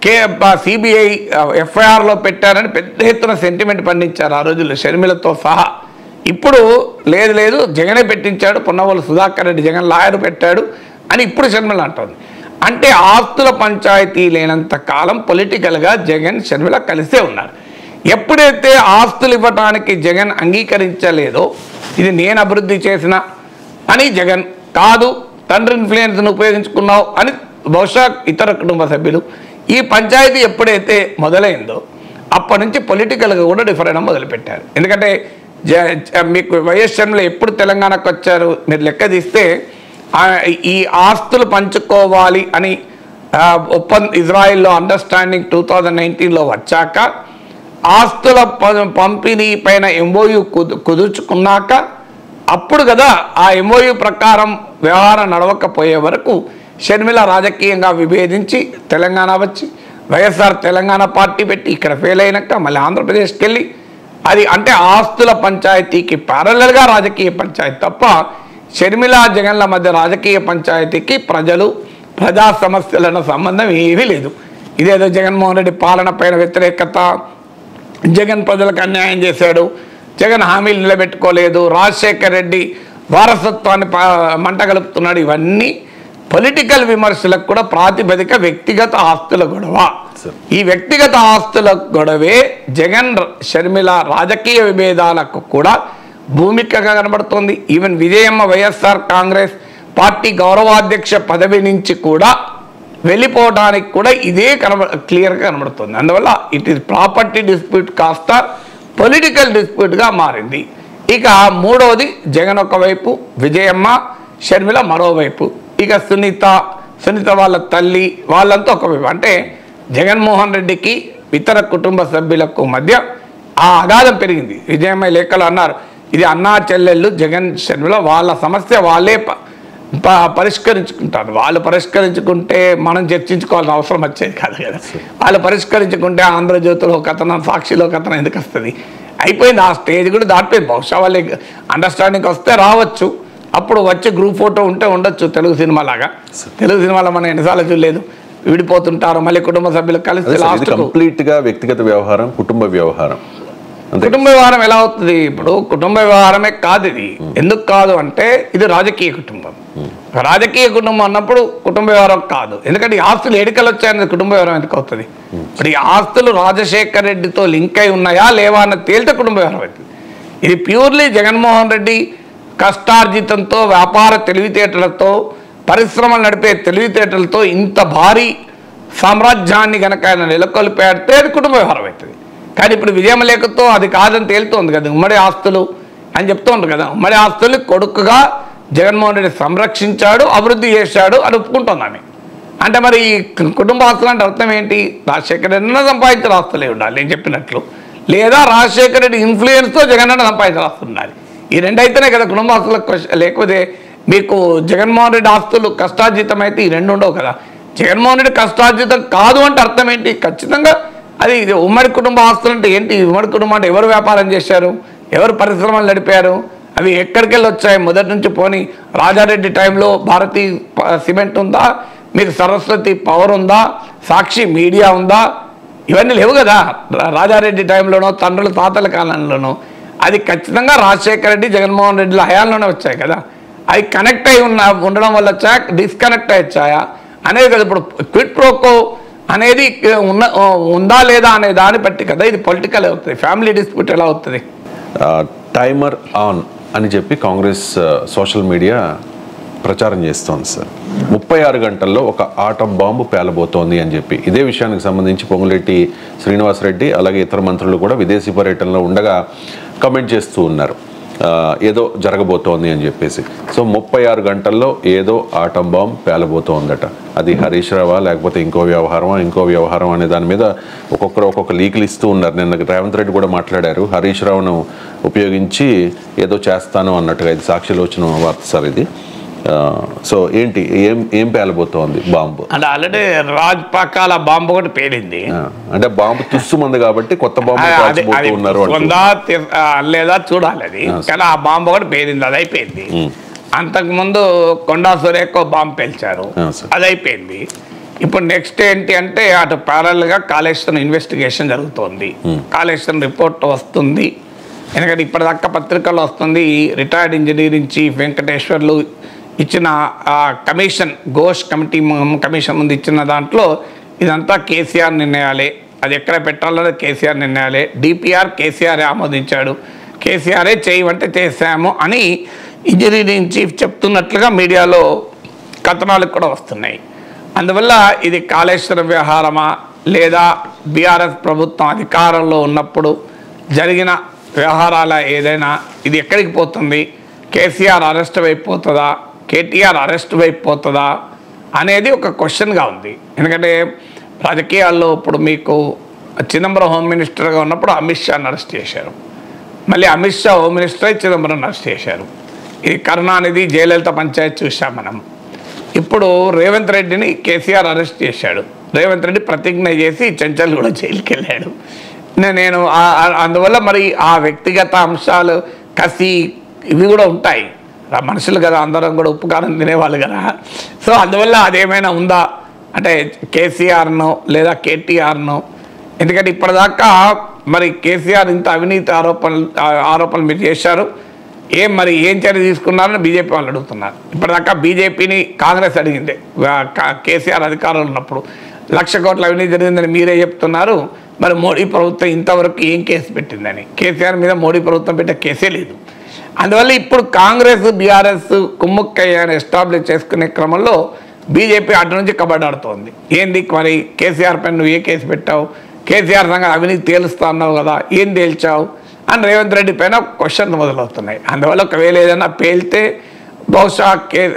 S4: సిబిఐ ఎఫ్ఐఆర్లో పెట్టారని పెద్ద ఎత్తున సెంటిమెంట్ పండించారు ఆ రోజుల్లో షర్మిలతో సహా. ఇప్పుడు లేదు జగనే పెట్టించాడు, పొన్నవోలు సుధాకర్ రెడ్డి జగన్ లాయర్ పెట్టాడు అని ఇప్పుడు షర్మిల అంటుంది. అంటే ఆస్తుల పంచాయతీ లేనంత కాలం పొలిటికల్గా జగన్ షర్మిల కలిసే ఉన్నారు. ఎప్పుడైతే ఆస్తులు ఇవ్వటానికి జగన్ అంగీకరించలేదో ఇది నేను అభివృద్ధి చేసిన అని జగన్ కాదు, తండ్రి ఇన్ఫ్లుయెన్స్ను ఉపయోగించుకున్నావు అని బహుశా ఇతర కుటుంబ సభ్యులు, ఈ పంచాయతీ ఎప్పుడైతే మొదలైందో అప్పటి నుంచి పొలిటికల్గా కూడా డిఫరెంట్ మొదలుపెట్టారు. ఎందుకంటే మీకు వైఎస్ షర్మిల ఎప్పుడు తెలంగాణకు వచ్చారు మీరు లెక్క తీస్తే ఈ ఆస్తులు పంచుకోవాలి అని ఇజ్రాయిల్లో అండర్స్టాండింగ్ 2019లో వచ్చాక ఆస్తుల పంపిణీ పైన ఎంఓయూ కుదుర్చుకున్నాక అప్పుడు కదా ఆ ఎంఓయూ ప్రకారం వ్యవహారం నడవకపోయే వరకు షర్మిల రాజకీయంగా విభేదించి తెలంగాణ వచ్చి వైఎస్ఆర్ తెలంగాణ పార్టీ పెట్టి ఇక్కడ ఫెయిల్ అయినాక మళ్ళీ ఆంధ్రప్రదేశ్కి వెళ్ళి అది అంటే ఆస్తుల పంచాయతీకి ప్యారలల్గా రాజకీయ పంచాయతీ తప్ప షర్మిల జగన్ల మధ్య రాజకీయ పంచాయతీకి ప్రజా సమస్యలన్న సంబంధం ఏమీ లేదు. ఇదేదో జగన్మోహన్ రెడ్డి పాలన పైన వ్యతిరేకత, జగన్ ప్రజలకు అన్యాయం చేశాడు, జగన్ హామీలు నిలబెట్టుకోలేదు, రాజశేఖర్ రెడ్డి వారసత్వాన్ని మంటగలుపుతున్నాడు, ఇవన్నీ పొలిటికల్ విమర్శలకు కూడా ప్రాతిపదిక వ్యక్తిగత ఆస్తుల గొడవ. ఈ వ్యక్తిగత ఆస్తుల గొడవే జగన్ షర్మిల రాజకీయ విభేదాలకు కూడా భూమికగా కనబడుతోంది. Even Vijayamma YSR Congress party గౌరవాధ్యక్ష పదవి నుంచి కూడా వెళ్ళిపోవడానికి కూడా ఇదే క్లియర్గా కనబడుతుంది. అందువల్ల ఇట్ ఈస్ ప్రాపర్టీ డిస్ప్యూట్ కాస్త పొలిటికల్ డిస్ప్యూట్గా మారింది. ఇక మూడవది జగన్ ఒకవైపు, విజయమ్మ షర్మిల మరోవైపు, ఇక సునీత వాళ్ళ తల్లి వాళ్ళంతా ఒకవైపు. అంటే జగన్మోహన్ రెడ్డికి ఇతర కుటుంబ సభ్యులకు మధ్య ఆ అగాధం పెరిగింది. విజయమ్మ లేఖలు అన్నారు ఇది అన్నా చెల్లెళ్ళు జగన్ షర్మిల వాళ్ళ సమస్య వాళ్ళే పరిష్కరించుకుంటారు. వాళ్ళు పరిష్కరించుకుంటే మనం చర్చించుకోవాల్సిన అవసరం వచ్చేది కాదు కదా. వాళ్ళు పరిష్కరించుకుంటే ఆంధ్రజ్యోతిలో కథనం, సాక్షిలో కథనం ఎందుకు వస్తుంది? అయిపోయింది. ఆ స్టేజ్ కూడా దాటిపోయింది. బహుశా వాళ్ళ అండర్స్టాండింగ్ వస్తే రావచ్చు, అప్పుడు వచ్చి గ్రూప్ ఫోటో ఉంటే ఉండొచ్చు. తెలుగు సినిమా లాగా, తెలుగు సినిమాలో మనం ఎన్నిసార్లు చూడలేదు, విడిపోతుంటారు మళ్ళీ కుటుంబ సభ్యులు కలిసి.
S3: కంప్లీట్గా వ్యక్తిగత వ్యవహారం, కుటుంబ వ్యవహారం.
S4: కుటుంబ వ్యవహారం ఎలా అవుతుంది? ఇప్పుడు కుటుంబ వ్యవహారమే కాదు ఇది. ఎందుకు కాదు అంటే ఇది రాజకీయ కుటుంబం. రాజకీయ కుటుంబం అన్నప్పుడు కుటుంబ వ్యవహారం కాదు. ఎందుకంటే ఈ ఆస్తులు ఎడికలు వచ్చాయనేది కుటుంబ వ్యవహారం ఎందుకు అవుతుంది? ఇప్పుడు ఈ ఆస్తులు రాజశేఖర్ రెడ్డితో లింక్ అయి ఉన్నాయా లేవా అన్న తేలితే కుటుంబ వ్యవహారం అవుతుంది. ఇది ప్యూర్లీ జగన్మోహన్ రెడ్డి కష్టార్జితంతో, వ్యాపార తెలివితేటలతో, పరిశ్రమలు నడిపే తెలివితేటలతో ఇంత భారీ సామ్రాజ్యాన్ని కనుక ఆయన నెలకొల్పేస్తే అది కుటుంబ వ్యవహారం అవుతుంది. కానీ ఇప్పుడు విజయమ్మ లేఖతో అది కాదని తేలుతోంది కదా. ఉమ్మడి ఆస్తులు అని చెప్తూ ఉంటారు కదా. ఉమ్మడి ఆస్తులు కొడుకుగా జగన్మోహన్ రెడ్డి సంరక్షించాడు, అభివృద్ధి చేశాడు అని ఒప్పుకుంటుంది ఆమె. అంటే మరి ఈ కుటుంబ ఆస్తులు అంటే అర్థం ఏంటి? రాజశేఖర రెడ్డి సంపాదించిన ఆస్తులే ఉండాలి నేను చెప్పినట్లు, లేదా రాజశేఖర రెడ్డి ఇన్ఫ్లుయెన్స్తో జగన్ అన్న సంపాదించిన ఆస్తులు ఉండాలి. ఈ రెండైతేనే కదా కుటుంబ ఆస్తులకు. లేకపోతే మీకు జగన్మోహన్ రెడ్డి ఆస్తులు కష్టార్జితం అయితే ఈ రెండు ఉండవు కదా. జగన్మోహన్ రెడ్డి కష్టార్జితం కాదు అంటే అర్థం ఏంటి? ఖచ్చితంగా అది ఉమ్మడి కుటుంబ ఆస్తులు అంటే ఏంటి? ఉమ్మడి కుటుంబం అంటే ఎవరు వ్యాపారం చేశారు, ఎవరు పరిశ్రమలు నడిపారు, అవి ఎక్కడికి వెళ్ళి వచ్చాయి? మొదటి నుంచి పోనీ రాజారెడ్డి టైంలో భారతీ సిమెంట్ ఉందా, మీకు సరస్వతి పవర్ ఉందా, సాక్షి మీడియా ఉందా? ఇవన్నీ లేవు కదా రాజారెడ్డి టైంలోనో తండ్రుల తాతల కాలంలోనో. అది ఖచ్చితంగా రాజశేఖర రెడ్డి జగన్మోహన్ రెడ్డిల హయాంలోనే వచ్చాయి కదా. అవి కనెక్ట్ అయి ఉండడం వల్ల వచ్చాయా, డిస్కనెక్ట్ అయి వచ్చాయా అనేది కదా. ఇప్పుడు క్విట్ ప్రోకో అనేది ఉందా లేదా అనే దాన్ని బట్టి కదా ఇది పొలిటికల్ అవుతుంది. ఫ్యామిలీ డిస్ప్యూట్ ఎలా అవుతుంది?
S3: టైమర్ ఆన్ అని చెప్పి కాంగ్రెస్ సోషల్ మీడియా ప్రచారం చేస్తోంది సార్. 36 గంటల్లో ఒక ఆటం బాంబు పేలబోతోంది అని చెప్పి. ఇదే విషయానికి సంబంధించి పొంగులేటి శ్రీనివాసరెడ్డి అలాగే ఇతర మంత్రులు కూడా విదేశీ పర్యటనలో ఉండగా కమెంట్ చేస్తూ ఉన్నారు ఏదో జరగబోతోంది అని చెప్పేసి. సో 36 గంటల్లో ఏదో ఆటం బాంబు పేలబోతోందట. అది హరీష్ రావా లేకపోతే ఇంకో వ్యవహారం అనే దాని మీద ఒక్కొక్కరు ఒక్కొక్క లీకులు ఇస్తూ ఉన్నారు. నిన్న రేవంత్ రెడ్డి కూడా మాట్లాడారు, హరీష్ రావును ఉపయోగించి ఏదో చేస్తాను అన్నట్టుగా. ఇది సాక్షిలో వచ్చిన వార్త సార్ ఇది. సో ఏంటి ఏం పేలబోతోంది బాంబు?
S4: అంటే ఆల్రెడీ రాజ్పాకాల బాంబు ఒకటి పేలింది.
S3: అంటే బాంబు తుస్సుమంది కాబట్టి కొత్త బాంబు ఉన్నారు
S4: లేదా చూడాలి అది. కానీ ఆ బాంబు ఒకటి పేలింది, అది అయిపోయింది. అంతకుముందు కొండా సురేఖ బాంబు పేల్చారు, అది అయిపోయింది. ఇప్పుడు నెక్స్ట్ ఏంటి అంటే అటు ప్యారల్గా కాళేశ్వరం ఇన్వెస్టిగేషన్ జరుగుతోంది. కాళేశ్వరం రిపోర్ట్ వస్తుంది. ఎందుకంటే ఇప్పటిదాకా పత్రికల్లో వస్తుంది రిటైర్డ్ ఇంజనీరింగ్ చీఫ్ వెంకటేశ్వర్లు ఇచ్చిన కమిషన్, ఘోష్ కమిషన్ ముందు ఇచ్చిన దాంట్లో ఇదంతా కేసీఆర్ నిర్ణయాలే, అది ఎక్కడ పెట్టాలన్నది కేసీఆర్ నిర్ణయాలే, డిపిఆర్ కేసీఆర్ ఆమోదించాడు, కేసీఆరే చేయమంటే చేశాము అని ఇంజనీరింగ్ చీఫ్ చెప్తున్నట్లుగా మీడియాలో కథనాలు కూడా వస్తున్నాయి. అందువల్ల ఇది కాళేశ్వరం వ్యవహారమా లేదా బీఆర్ఎస్ ప్రభుత్వం అధికారంలో ఉన్నప్పుడు జరిగిన వ్యవహారాల ఏదైనా ఇది ఎక్కడికి పోతుంది? కేసీఆర్ అరెస్ట్ అయిపోతుందా, కేటీఆర్ అరెస్ట్ అయిపోతుందా అనేది ఒక క్వశ్చన్గా ఉంది. ఎందుకంటే రాజకీయాల్లో ఇప్పుడు మీకు చిదంబరం హోమ్ మినిస్టర్గా ఉన్నప్పుడు అమిత్ షాని అరెస్ట్ చేశారు, మళ్ళీ Amit Shah home minister Chidambaram arrest చేశారు. ఇది కరుణానిధి జయలలిత పంచాయతీ చూసాం మనం. ఇప్పుడు రేవంత్ రెడ్డిని కేసీఆర్ అరెస్ట్ చేశాడు, రేవంత్ రెడ్డి ప్రతిజ్ఞ చేసి చెంచల్ కూడా జైలుకి వెళ్ళాడు. నేను అందువల్ల మరి ఆ వ్యక్తిగత అంశాలు, కసి ఇవి కూడా ఉంటాయి. మనుషులు కదా, అందరం కూడా ఉప్పు కారం తినేవాళ్ళు కదా. సో అందువల్ల అదేమైనా ఉందా అంటే కేసీఆర్ను లేదా కేటీఆర్ను? ఎందుకంటే ఇప్పటిదాకా మరి కేసీఆర్ ఇంత అవినీతి ఆరోపణలు మీరు చేశారు, మరి ఏం చర్య తీసుకున్నారని బీజేపీ వాళ్ళు అడుగుతున్నారు. ఇప్పటిదాకా బీజేపీని కాంగ్రెస్ అడిగింది కేసీఆర్ అధికారంలో ఉన్నప్పుడు 1,00,000 కోట్ల అవినీతి జరిగిందని మీరే చెప్తున్నారు. మరి మోడీ ప్రభుత్వం ఇంతవరకు ఏం కేసు పెట్టిందని? కేసీఆర్ మీద మోడీ ప్రభుత్వం పెట్టే కేసే లేదు. అందువల్ల ఇప్పుడు కాంగ్రెస్ బీఆర్ఎస్ కుమ్ముక్కయ్యని ఎస్టాబ్లిష్ చేసుకునే క్రమంలో బీజేపీ అటు నుంచి కబడ్డాడుతోంది. ఏంది మరి కేసీఆర్ పైన నువ్వు ఏ కేసు పెట్టావు, కేసీఆర్ సంగతి అవినీతి తేలుస్తా అన్నావు కదా, ఏం తేల్చావు అని రేవంత్ రెడ్డి పైన క్వశ్చన్లు మొదలవుతున్నాయి. అందువల్ల ఒకవేళ ఏదైనా పేలితే బహుశా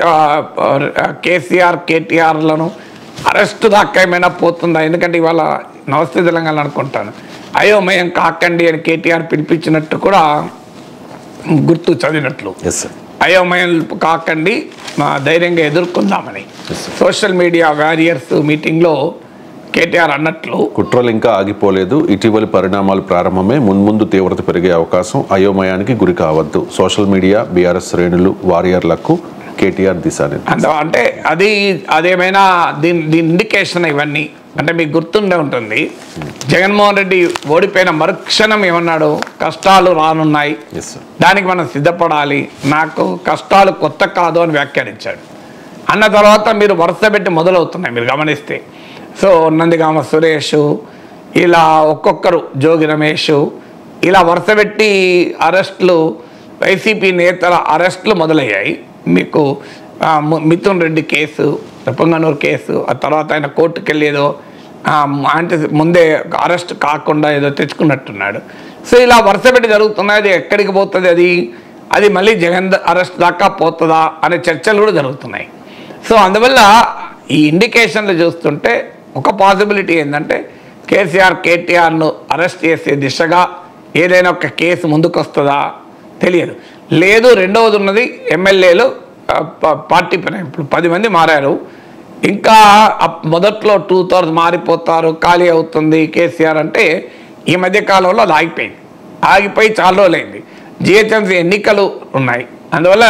S4: కేసీఆర్ కేటీఆర్లను అరెస్టు దాకా ఏమైనా పోతుందా? ఎందుకంటే ఇవాళ నమస్తే తెలంగాణ అనుకుంటాను అయోమయం కాకండి అని కేటీఆర్ పిలిపించినట్టు కూడా గుర్తు చదివినట్లు. అయోమయం కాకండి, ధైర్యంగా ఎదుర్కొందామని సోషల్ మీడియా వారియర్స్ మీటింగ్లో కేటీఆర్ అన్నట్లు
S3: కుట్రలు ఇంకా ఆగిపోలేదు, ఇటీవలి పరిణామాలు ప్రారంభమే, మున్ముందు తీవ్రత పెరిగే అవకాశం, అయోమయానికి గురి కావద్దు, సోషల్ మీడియా బీఆర్ఎస్ శ్రేణులు వారియర్లకు కేటీఆర్ దిశాని.
S4: అంటే అదేమైనా దీని ఇండికేషన్ ఇవన్నీ. అంటే మీకు గుర్తుండే ఉంటుంది జగన్మోహన్ రెడ్డి ఓడిపోయిన మరుక్షణం ఏమన్నాడు, కష్టాలు రానున్నాయి, దానికి మనం సిద్ధపడాలి, నాకు కష్టాలు కొత్త కాదు అని వ్యాఖ్యానించాడు. అన్న తర్వాత మీరు వరుస పెట్టి మొదలవుతున్నాయి మీరు గమనిస్తే. సో నందిగామ సురేష్, ఇలా ఒక్కొక్కరు జోగి రమేష్, ఇలా వరుస పెట్టి అరెస్టులు, వైసీపీ నేతల అరెస్టులు మొదలయ్యాయి. మీకు మిథున్ రెడ్డి కేసు, పొంగనూరు కేసు, ఆ తర్వాత ఆయన కోర్టుకు వెళ్ళి ఏదో అంటే ముందే అరెస్ట్ కాకుండా ఏదో తెచ్చుకున్నట్టున్నాడు. సో ఇలా వరుస పెట్టి జరుగుతున్నాయి. అది ఎక్కడికి పోతుంది? అది అది మళ్ళీ జగన్ అరెస్ట్ దాకా పోతుందా అనే చర్చలు కూడా జరుగుతున్నాయి. సో అందువల్ల ఈ ఇండికేషన్లు చూస్తుంటే ఒక పాసిబిలిటీ ఏంటంటే కేసీఆర్ కేటీఆర్ను అరెస్ట్ చేసే దిశగా ఏదైనా ఒక కేసు ముందుకు వస్తుందా తెలియదు. లేదు, రెండవది ఉన్నది ఎమ్మెల్యేలు పార్టీ ఇప్పుడు 10 మంది మారారు, ఇంకా మొదట్లో 2/3 మారిపోతారు, ఖాళీ అవుతుంది కేసీఆర్ అంటే ఈ మధ్య కాలంలో అది ఆగిపోయి చాలా రోజులైంది. జిహెచ్ఎంసీ ఎన్నికలు ఉన్నాయి, అందువల్ల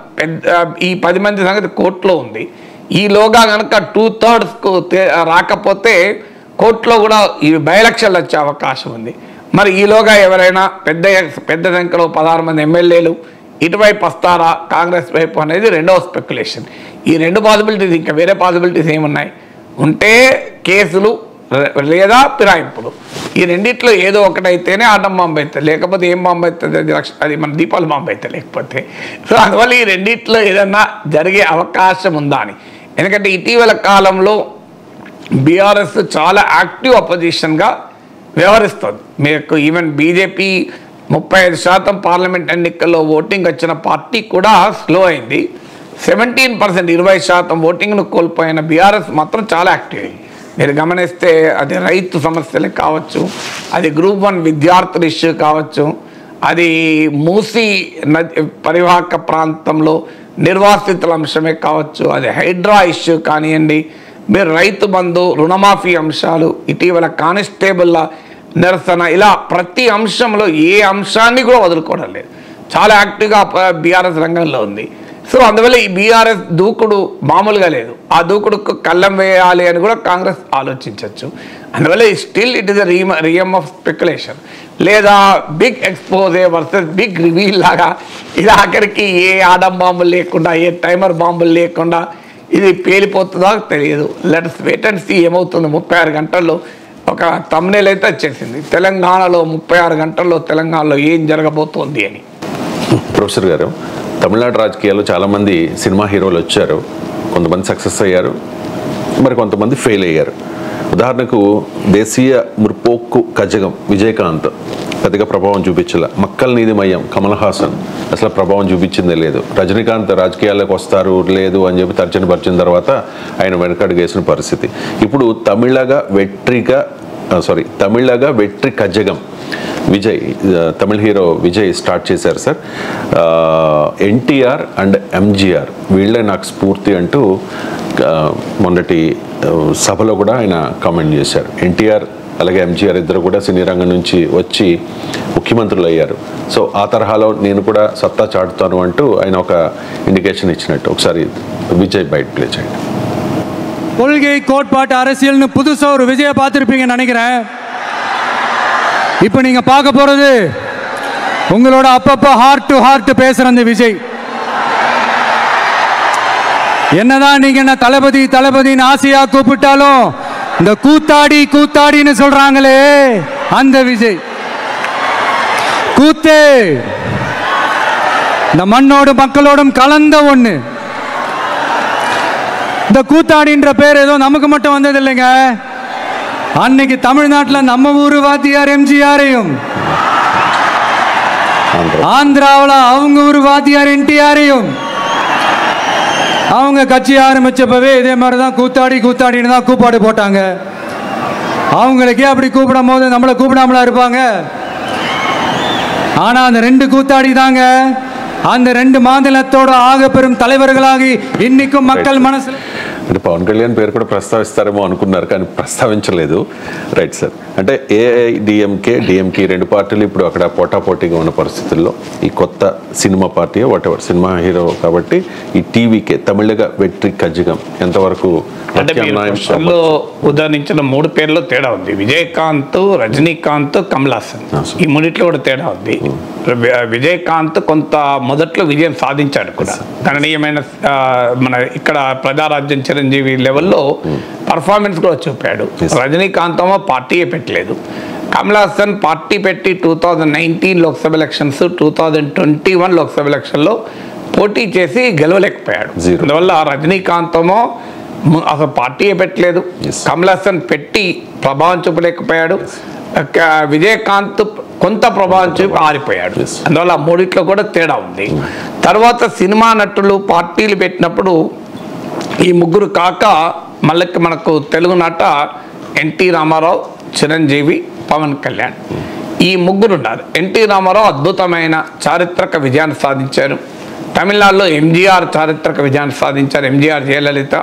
S4: ఈ 10 మంది సంగతి కోర్టులో ఉంది. ఈలోగా కనుక 2/3 రాకపోతే కోర్టులో కూడా ఈ బై ఎలక్షన్లు వచ్చే అవకాశం ఉంది. మరి ఈలోగా ఎవరైనా పెద్ద సంఖ్యలో 16 మంది ఎమ్మెల్యేలు ఇటువైపు వస్తారా కాంగ్రెస్ వైపు అనేది రెండవ స్పెక్యులేషన్. ఈ 2 పాసిబిలిటీస్, ఇంకా వేరే పాసిబిలిటీస్ ఏమున్నాయి ఉంటే కేసులు లేదా ఫిరాయింపులు, ఈ రెండిట్లో ఏదో ఒకటైతేనే ఆటం బాంబు అవుతుంది, లేకపోతే ఏం బాంబు అవుతుంది అది మన దీపాల బాంబు అవుతుంది లేకపోతే. సో అందువల్ల ఈ రెండిట్లో ఏదన్నా జరిగే అవకాశం ఉందా అని. ఎందుకంటే ఇటీవల కాలంలో బీఆర్ఎస్ చాలా యాక్టివ్ అపోజిషన్గా వ్యవహరిస్తుంది. మీకు ఈవెన్ బీజేపీ 35% పార్లమెంట్ ఎన్నికల్లో ఓటింగ్ వచ్చిన పార్టీ కూడా స్లో అయింది. 17% 20% ఓటింగ్ను కోల్పోయిన బీఆర్ఎస్ మాత్రం చాలా యాక్టివ్ అయింది. మీరు గమనిస్తే అది రైతు సమస్యలే కావచ్చు, అది గ్రూప్ 1 విద్యార్థుల ఇష్యూ కావచ్చు, అది మూసీ నది పరివాహక ప్రాంతంలో నిర్వాసితుల అంశమే కావచ్చు, అది హైడ్రా ఇష్యూ కానివ్వండి, మీరు రైతు బంధు రుణమాఫీ అంశాలు, ఇటీవల కానిస్టేబుల్ల నిరసన, ఇలా ప్రతి అంశంలో ఏ అంశాన్ని కూడా వదులుకోవడం లేదు. చాలా యాక్టివ్గా బీఆర్ఎస్ రంగంలో ఉంది. సో అందువల్ల ఈ బీఆర్ఎస్ దూకుడు మామూలుగా లేదు. ఆ దూకుడుకు కళ్ళం వేయాలి అని కూడా కాంగ్రెస్ ఆలోచించవచ్చు. అందువల్ల still it is a realm of speculation. లేదా big expose versus big reveal లాగా ఇది ఆఖరికి ఏ ఆడం బాంబులు లేకుండా, ఏ టైమర్ బాంబులు లేకుండా ఇది పేలిపోతుందో తెలియదు. లెట్స్ వెయిట్ అండ్ సీ ఏమవుతుంది. 36 గంటల్లో ఒక థంబ్నెయిల్ అయితే వచ్చేసింది, తెలంగాణలో 36 గంటల్లో తెలంగాణలో ఏం జరగబోతోంది అని.
S3: ప్రొఫెసర్ గారు, తమిళనాడు రాజకీయాల్లో చాలామంది సినిమా హీరోలు వచ్చారు, కొంతమంది సక్సెస్ అయ్యారు, మరి కొంతమంది ఫెయిల్ అయ్యారు. ఉదాహరణకు దేశీయ ముర్పోక్కు కజగం విజయకాంత్ పెద్దగా ప్రభావం చూపించాల, మక్కల్ నీది మయ్యం కమల్ హాసన్ అసలు ప్రభావం చూపించిందే లేదు. రజనీకాంత్ రాజకీయాల్లోకి వస్తారు లేదు అని చెప్పి తర్జన పరిచిన తర్వాత ఆయన వెనకడుగు వేసిన పరిస్థితి. ఇప్పుడు తమిళగా వెట్రి కజగం విజయ్, తమిళ హీరో విజయ్ స్టార్ట్ చేశారు సార్. ఎన్టీఆర్ అండ్ ఎంజీఆర్ వీళ్ళే నాకు స్ఫూర్తి అంటూ మొన్నటి సభలో కూడా ఆయన కామెంట్ చేశారు. ఎన్టీఆర్ అలాగే ఎంజీఆర్ ఇద్దరు కూడా సినీ రంగం నుంచి వచ్చి ముఖ్యమంత్రులు అయ్యారు. సో ఆ తరహాలో నేను కూడా సత్తా చాటుతాను అంటూ ఆయన ఒక ఇండికేషన్ ఇచ్చినట్టు. ఒకసారి విజయ్ బైట్ ప్లే చేయండి.
S2: கொள்கை கோட்பாட்டு அரசியல்னு புதுசா ஒரு விஜய பார்த்துருப்பீங்கன்னு நினைக்கிறேன். இப்போ நீங்க பார்க்க போறது உங்களோட அப்பப்போ ஹார்ட் டு ஹார்ட் பேசுற அந்த விஜய். என்னதான் நீங்க என்ன தளபதி தளபதின்னு ஆசையா கூப்பிட்டாலும் இந்த கூத்தாடின்னு சொல்றாங்களே அந்த விஜய். கூத்தே இந்த மண்ணோடும் மக்களோடும் கலந்த ஒண்ணு. இந்த கூத்தாடின்ற பேர் ஏதோ நமக்கு மட்டும் வந்தது இல்லைங்க. அன்னைக்கு தமிழ்நாட்டில் நம்ம ஊரு வாத்தியார் எம்ஜிஆரையும், ஆந்திராவில் அவங்க ஊரு வாத்தியார் என்டிஆரையும் அவங்க கட்சி ஆரம்பிச்சப்பவே இதே மாதிரி தான் கூத்தாடின்னு தான் கூப்பாடு போட்டாங்க. அவங்களுக்கே அப்படி கூப்பிடும் போது நம்மளை கூப்பிடாமலா இருப்பாங்க. ஆனா அந்த 2 கூத்தாடி தாங்க அந்த 2 மாநிலத்தோட ஆக பெரும் தலைவர்களாகி இன்னைக்கும் மக்கள் మనసులో.
S3: అంటే పవన్ కళ్యాణ్ పేరు కూడా ప్రస్తావిస్తారేమో అనుకున్నారు, కానీ ప్రస్తావించలేదు. Right sir. అంటే ఏఐడిఎంకే డిఎంకే 2 పార్టీలు ఇప్పుడు అక్కడ పోటాపోటీగా ఉన్న పరిస్థితుల్లో ఈ కొత్త cinema party whatever cinema hero కాబట్టి ఈ టీవీకే తమిళగా వెట్రి కజగం ఎంతవరకు
S4: ఉదాహరించిన 3 పేర్లో తేడా ఉంది. విజయకాంత్, రజనీకాంత్, కమల్ హాసన్, ఈ 3 కూడా తేడా ఉంది. విజయకాంత్ కొంత మొదట్లో విజయం సాధించాడు కూడా, గణనీయమైన మన ఇక్కడ ప్రజారాజ్యం చిరంజీవి లెవెల్లో పర్ఫార్మెన్స్ కూడా చూపాడు. రజనీకాంత్ పార్టీయే పెట్టలేదు. కమల్ హాసన్ పార్టీ పెట్టి 2019 లోక్సభ ఎలక్షన్స్, 2021 లోక్సభ ఎలక్షన్లో పోటీ చేసి గెలవలేకపోయాడు. అందువల్ల రజనీకాంత్ అసలు పార్టీయే పెట్టలేదు. కమల్ హాసన్ పెట్టి ప్రభావం చూపలేకపోయాడు. విజయకాంత్ కొంత ప్రభావం చూపి ఆరిపోయాడు. అందువల్ల మూడిట్లో కూడా తేడా ఉంది. తర్వాత సినిమా నటులు పార్టీలు పెట్టినప్పుడు ఈ ముగ్గురు కాక మళ్ళీ మనకు తెలుగు నట ఎన్టీ రామారావు, చిరంజీవి, పవన్ కళ్యాణ్ ఈ ముగ్గురు ఉన్నారు. ఎన్టీ రామారావు అద్భుతమైన చారిత్రక విజయాన్ని సాధించారు. తమిళనాడులో ఎంజీఆర్ చారిత్రక విజయాన్ని సాధించారు. ఎంజీఆర్, జయలలిత.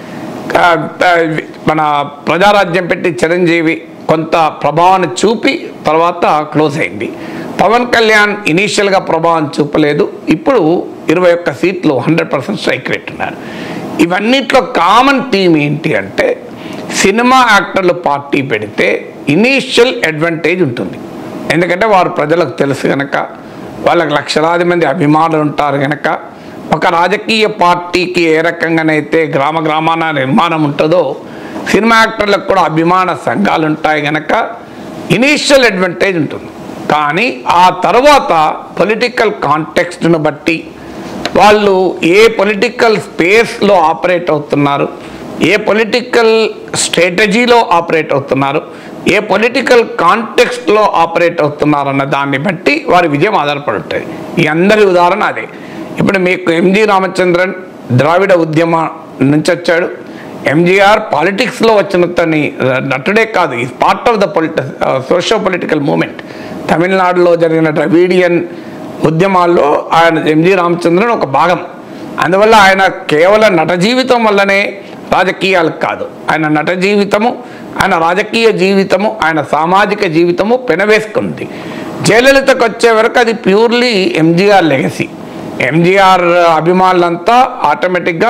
S4: మన ప్రజారాజ్యం పెట్టి చిరంజీవి కొంత ప్రభావాన్ని చూపి తర్వాత క్లోజ్ అయింది. పవన్ కళ్యాణ్ ఇనీషియల్గా ప్రభావం చూపలేదు. ఇప్పుడు 21 సీట్లు 100% స్ట్రైక్ రేట్ ఉన్నారు. ఇవన్నిట్లో కామన్ థీమ్ ఏంటి అంటే సినిమా యాక్టర్లు పార్టీ పెడితే ఇనీషియల్ అడ్వాంటేజ్ ఉంటుంది. ఎందుకంటే వారు ప్రజలకు తెలుసు కనుక, వాళ్ళకి లక్షలాది మంది అభిమానులు ఉంటారు కనుక. ఒక రాజకీయ పార్టీకి ఏ రకంగానైతే గ్రామ గ్రామాన నిర్మాణం ఉంటుందో సినిమా యాక్టర్లకు కూడా అభిమాన సంఘాలు ఉంటాయి కనుక ఇనీషియల్ అడ్వాంటేజ్ ఉంటుంది. కానీ ఆ తర్వాత పొలిటికల్ కాంటెక్స్ట్ను బట్టి వాళ్ళు ఏ పొలిటికల్ స్పేస్లో ఆపరేట్ అవుతున్నారు, ఏ పొలిటికల్ స్ట్రాటజీలో ఆపరేట్ అవుతున్నారు, ఏ పొలిటికల్ కాంటెక్స్ట్లో ఆపరేట్ అవుతున్నారు అన్న దాన్ని బట్టి వారి విజయం ఆధారపడి ఉంటుంది. ఈ అందరి ఉదాహరణ అదే. ఇప్పుడు మీకు ఎంజి రామచంద్రన్ ద్రావిడ ఉద్యమ నుంచి వచ్చాడు. ఎంజీఆర్ పాలిటిక్స్లో వచ్చిన నటుడే కాదు, ఈ part of the socio political movement. తమిళనాడులో జరిగిన ద్రవిడియన్ ఉద్యమాల్లో ఆయన ఎంజి రామచంద్రన్ ఒక భాగం. అందువల్ల ఆయన కేవలం నట జీవితం వల్లనే రాజకీయాలకు కాదు, ఆయన నట జీవితము, ఆయన రాజకీయ జీవితము, ఆయన సామాజిక జీవితము పెనవేసుకుంది. జయలలితకు వచ్చే వరకు అది ప్యూర్లీ ఎంజీఆర్ లెగసీ. ఎంజీఆర్ అభిమానులంతా ఆటోమేటిక్గా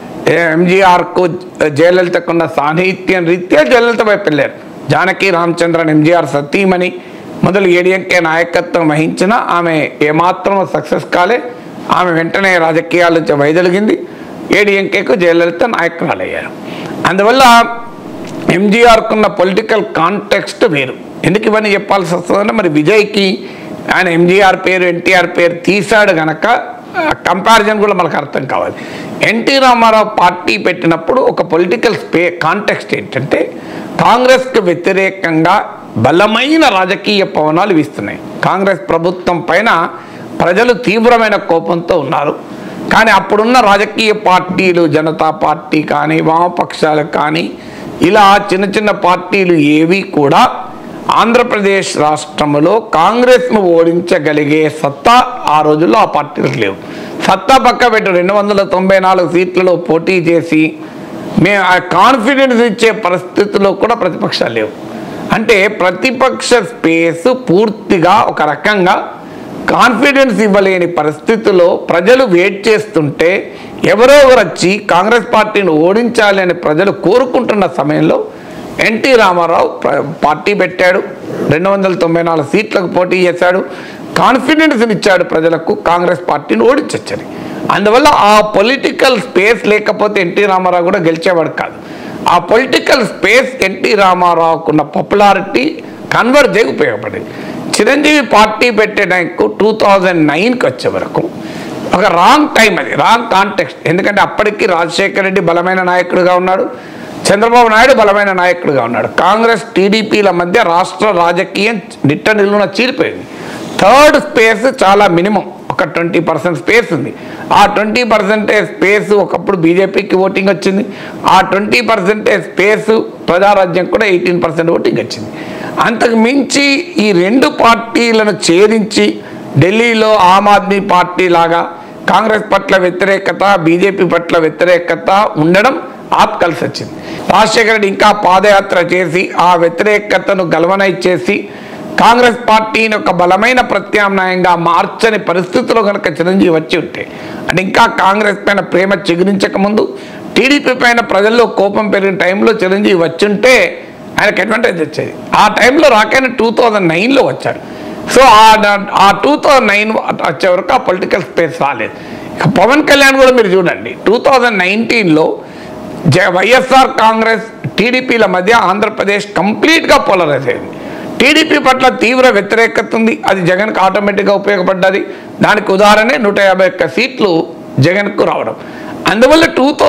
S4: ఎంజీఆర్కు జయలలితకున్న సాన్నిహిత్యం రీత్యా జయలలిత వైపు వెళ్ళారు. జానకి రామచంద్రన్ ఎంజీఆర్ సతీమణి మొదలు ఏడీఎంకే నాయకత్వం వహించిన ఆమె ఏమాత్రం సక్సెస్ కాలే. ఆమె వెంటనే రాజకీయాల నుంచి వైదొలిగింది. ఏడీఎంకేకు జయలలిత నాయకురాలయ్యారు. అందువల్ల ఎంజీఆర్కున్న పొలిటికల్ కాంటెక్స్ట్ వేరు. ఎందుకు ఇవన్నీ చెప్పాల్సి వస్తుందంటే మరి విజయ్కి ఆయన ఎంజీఆర్ పేరు ఎన్టీఆర్ పేరు తీశాడు కనుక కంపారిజన్ కూడా మనకు అర్థం కావాలి. ఎన్టీ రామారావు పార్టీ పెట్టినప్పుడు ఒక పొలిటికల్ కాంటెక్స్ట్ ఏంటంటే కాంగ్రెస్కి వ్యతిరేకంగా బలమైన రాజకీయ పవనాలు వీస్తున్నాయి. కాంగ్రెస్ ప్రభుత్వం పైన ప్రజలు తీవ్రమైన కోపంతో ఉన్నారు. కానీ అప్పుడున్న రాజకీయ పార్టీలు, జనతా పార్టీ కానీ వామపక్షాలు కానీ ఇలా చిన్న చిన్న పార్టీలు ఏవి కూడా ఆంధ్రప్రదేశ్ రాష్ట్రంలో కాంగ్రెస్ను ఓడించగలిగే సత్తా ఆ రోజుల్లో ఆ పార్టీలకు లేవు. సత్తా పక్క పెట్టు 294 సీట్లలో పోటీ చేసి మేము ఆ కాన్ఫిడెన్స్ ఇచ్చే పరిస్థితుల్లో కూడా ప్రతిపక్షాలు లేవు. అంటే ప్రతిపక్ష స్పేస్ పూర్తిగా ఒక రకంగా కాన్ఫిడెన్స్ ఇవ్వలేని పరిస్థితుల్లో ప్రజలు వెయిట్ చేస్తుంటే ఎవరో ఒకరు వచ్చి కాంగ్రెస్ పార్టీని ఓడించాలి అని ప్రజలు కోరుకుంటున్న సమయంలో ఎన్టీ రామారావు పార్టీ పెట్టాడు. 294 సీట్లకు పోటీ చేశాడు. కాన్ఫిడెన్స్ని ఇచ్చాడు ప్రజలకు కాంగ్రెస్ పార్టీని ఓడించొచ్చని. అందువల్ల ఆ పొలిటికల్ స్పేస్ లేకపోతే ఎన్టీ రామారావు కూడా గెలిచేవాడు కాదు. ఆ పొలిటికల్ స్పేస్ ఎన్టీ రామారావుకున్న పాపులారిటీ కన్వర్జ్ అయ్యి ఉపయోగపడింది. చిరంజీవి పార్టీ పెట్టడానికి 2009కి వచ్చే వరకు ఒక రాంగ్ టైం, అది రాంగ్ కాంటెక్స్ట్. ఎందుకంటే అప్పటికి రాజశేఖర రెడ్డి బలమైన నాయకుడిగా ఉన్నాడు, చంద్రబాబు నాయుడు బలమైన నాయకుడిగా ఉన్నాడు. కాంగ్రెస్ టీడీపీల మధ్య రాష్ట్ర రాజకీయం నిట్ట నిలువున చీలిపోయింది. థర్డ్ స్పేస్ చాలా మినిమం, ఒక 20% స్పేస్ ఉంది. ఆ 20% స్పేస్ ఒకప్పుడు బీజేపీకి ఓటింగ్ వచ్చింది. ఆ 20% స్పేస్ ప్రజారాజ్యం కూడా 18% ఓటింగ్ వచ్చింది. అంతకు మించి ఈ రెండు పార్టీలను ఛేదించి ఢిల్లీలో ఆమ్ ఆద్మీ పార్టీ లాగా కాంగ్రెస్ పట్ల వ్యతిరేకత, బీజేపీ పట్ల వ్యతిరేకత ఉండడం కలిసి వచ్చింది. రాజశేఖర రెడ్డి ఇంకా పాదయాత్ర చేసి ఆ వ్యతిరేకతను గల్వనైజ్ చేసి కాంగ్రెస్ పార్టీని ఒక బలమైన ప్రత్యామ్నాయంగా మార్చని పరిస్థితిలో కనుక చిరంజీవి వచ్చి ఉంటే, అంటే ఇంకా కాంగ్రెస్ పైన ప్రేమ చిగురించకముందు టీడీపీ పైన ప్రజల్లో కోపం పెరిగిన టైంలో చిరంజీవి వచ్చుంటే ఆయనకు అడ్వాంటేజ్ వచ్చేది. ఆ టైంలో రాకైనా 2009లో వచ్చారు. సో ఆ 2009 వచ్చే వరకు ఆ పొలిటికల్ స్పేస్ రాలేదు. ఇక పవన్ కళ్యాణ్ కూడా మీరు చూడండి, 2019లో వైఎస్ఆర్ కాంగ్రెస్ టీడీపీల మధ్య ఆంధ్రప్రదేశ్ కంప్లీట్గా పోలరైజ్ అయింది. టీడీపీ పట్ల తీవ్ర వ్యతిరేకత ఉంది, అది జగన్కు ఆటోమేటిక్గా ఉపయోగపడ్డది. దానికి ఉదాహరణే 151 సీట్లు జగన్కు రావడం. అందువల్ల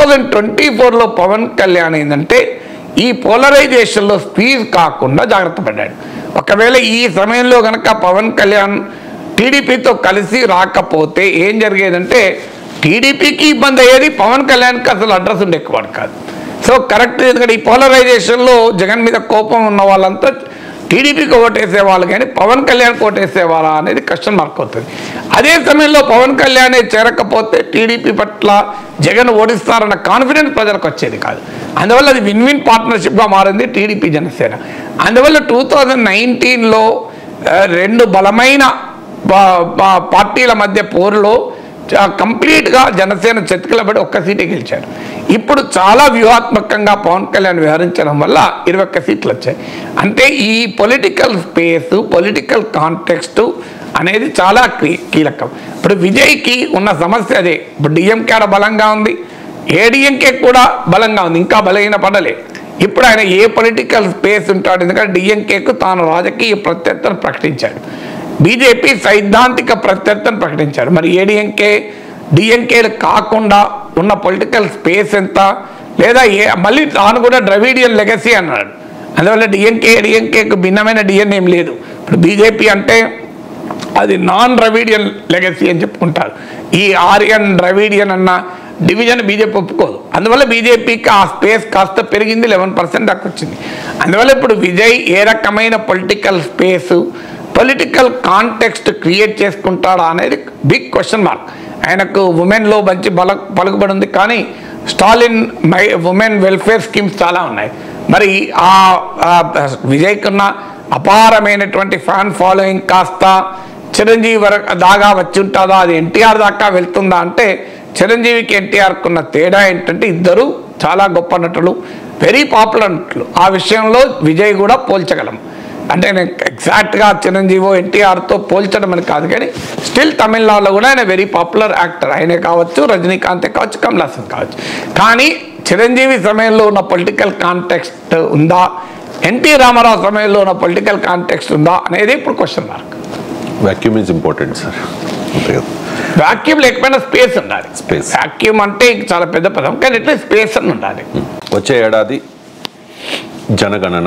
S4: 2024లో పవన్ కళ్యాణ్ ఏంటంటే ఈ పోలరైజేషన్లో స్క్వీజ్ కాకుండా జాగ్రత్త పడ్డాడు. ఒకవేళ ఈ సమయంలో కనుక పవన్ కళ్యాణ్ టీడీపీతో కలిసి రాకపోతే ఏం జరిగేదంటే టీడీపీకి ఇబ్బంది అయ్యేది, పవన్ కళ్యాణ్కి అసలు అడ్రస్ ఉండేవాడు కాదు. సో కరెక్ట్, ఎందుకంటే ఈ పోలరైజేషన్లో జగన్ మీద కోపం ఉన్న వాళ్ళంతా టీడీపీకి ఓటేసేవాళ్ళు కానీ పవన్ కళ్యాణ్కి ఓటేసేవాళ్ళ అనేది క్వశ్చన్ మార్క్ అవుతుంది. అదే సమయంలో పవన్ కళ్యాణ్ చేరకపోతే టీడీపీ పట్ల జగన్ ఓడిస్తారన్న కాన్ఫిడెన్స్ ప్రజలకు వచ్చేది కాదు. అందువల్ల అది విన్ విన్ పార్ట్నర్షిప్గా మారింది టీడీపీ జనసేన. అందువల్ల 2019లో రెండు బలమైన పార్టీల మధ్య పోరులో కంప్లీట్గా జనసేన చతికిలబడి ఒక్క సీటే గెలిచారు. ఇప్పుడు చాలా వ్యూహాత్మకంగా పవన్ కళ్యాణ్ వ్యవహరించడం వల్ల 21 సీట్లు వచ్చాయి. అంటే ఈ పొలిటికల్ స్పేస్, పొలిటికల్ కాంటెక్స్ట్ అనేది చాలా కీలకం. ఇప్పుడు విజయ్కి ఉన్న సమస్య అదే. ఇప్పుడు డిఎంకే బలంగా ఉంది, ఏడీఎంకే కూడా బలంగా ఉంది, ఇంకా బలహీన పడలే. ఇప్పుడు ఆయన ఏ పొలిటికల్ స్పేస్ ఉంటాడు, ఎందుకంటే డిఎంకేకు తాను రాజకీయ ప్రత్యర్థన ప్రకటించాడు, బీజేపీ సైద్ధాంతిక ప్రత్యర్థన ప్రకటించారు. మరి డిఎంకేలు కాకుండా ఉన్న పొలిటికల్ స్పేస్ ఎంత, లేదా మళ్ళీ తాను కూడా ద్రవిడియన్ లెగసీ అన్నాడు. అందువల్ల డిఎంకేకు భిన్నమైన డిఎన్ ఏం లేదు. ఇప్పుడు బీజేపీ అంటే అది నాన్ ద్రవిడియన్ లెగసీ అని చెప్పుకుంటారు. ఈ ఆర్యన్ ద్రవిడియన్ అన్న డివిజన్ బీజేపీ ఒప్పుకోదు. అందువల్ల బీజేపీకి ఆ స్పేస్ కాస్త పెరిగింది, 11% దాకా వచ్చింది. అందువల్ల ఇప్పుడు విజయ్ ఏ రకమైన political space, political context create చేసుకుంటాడా అనేది బిగ్ క్వశ్చన్ మార్క్. ఆయనకు ఉమెన్లో మంచి పలుకుబడి ఉంది, కానీ స్టాలిన్ ఉమెన్ వెల్ఫేర్ స్కీమ్స్ చాలా ఉన్నాయి. మరి ఆ విజయ్కున్న అపారమైనటువంటి ఫ్యాన్ ఫాలోయింగ్ కాస్త చిరంజీవి వరకు దాకా వచ్చి ఉంటుందా, అది ఎన్టీఆర్ దాకా వెళ్తుందా అంటే చిరంజీవికి ఎన్టీఆర్కున్న తేడా ఏంటంటే ఇద్దరు చాలా గొప్ప నటులు, వెరీ పాపులర్ నటులు. ఆ విషయంలో విజయ్ కూడా పోల్చగలం. అంటే నేను ఎగ్జాక్ట్గా చిరంజీవో ఎన్టీఆర్తో పోల్చడం అని కాదు, కానీ స్టిల్ తమిళనాడులో కూడా ఆయన వెరీ పాపులర్ యాక్టర్. ఆయనే కావచ్చు, రజనీకాంతే కావచ్చు, కమల్ హాసన్ కావచ్చు. కానీ చిరంజీవి సమయంలో ఉన్న పొలిటికల్ కాంటెక్స్ట్ ఉందా, ఎన్టీ రామారావు సమయంలో ఉన్న పొలిటికల్ కాంటెక్స్ట్ ఉందా అనేది ఇప్పుడు question mark.
S3: Vacuum is important sir.
S4: Vacuum లేకపోయినా స్పేస్ ఉండాలి. వాక్యూమ్ అంటే చాలా పెద్ద పదం, కానీ ఎట్లా స్పేస్ అని ఉండాలి.
S3: వచ్చే ఏడాది జనగణన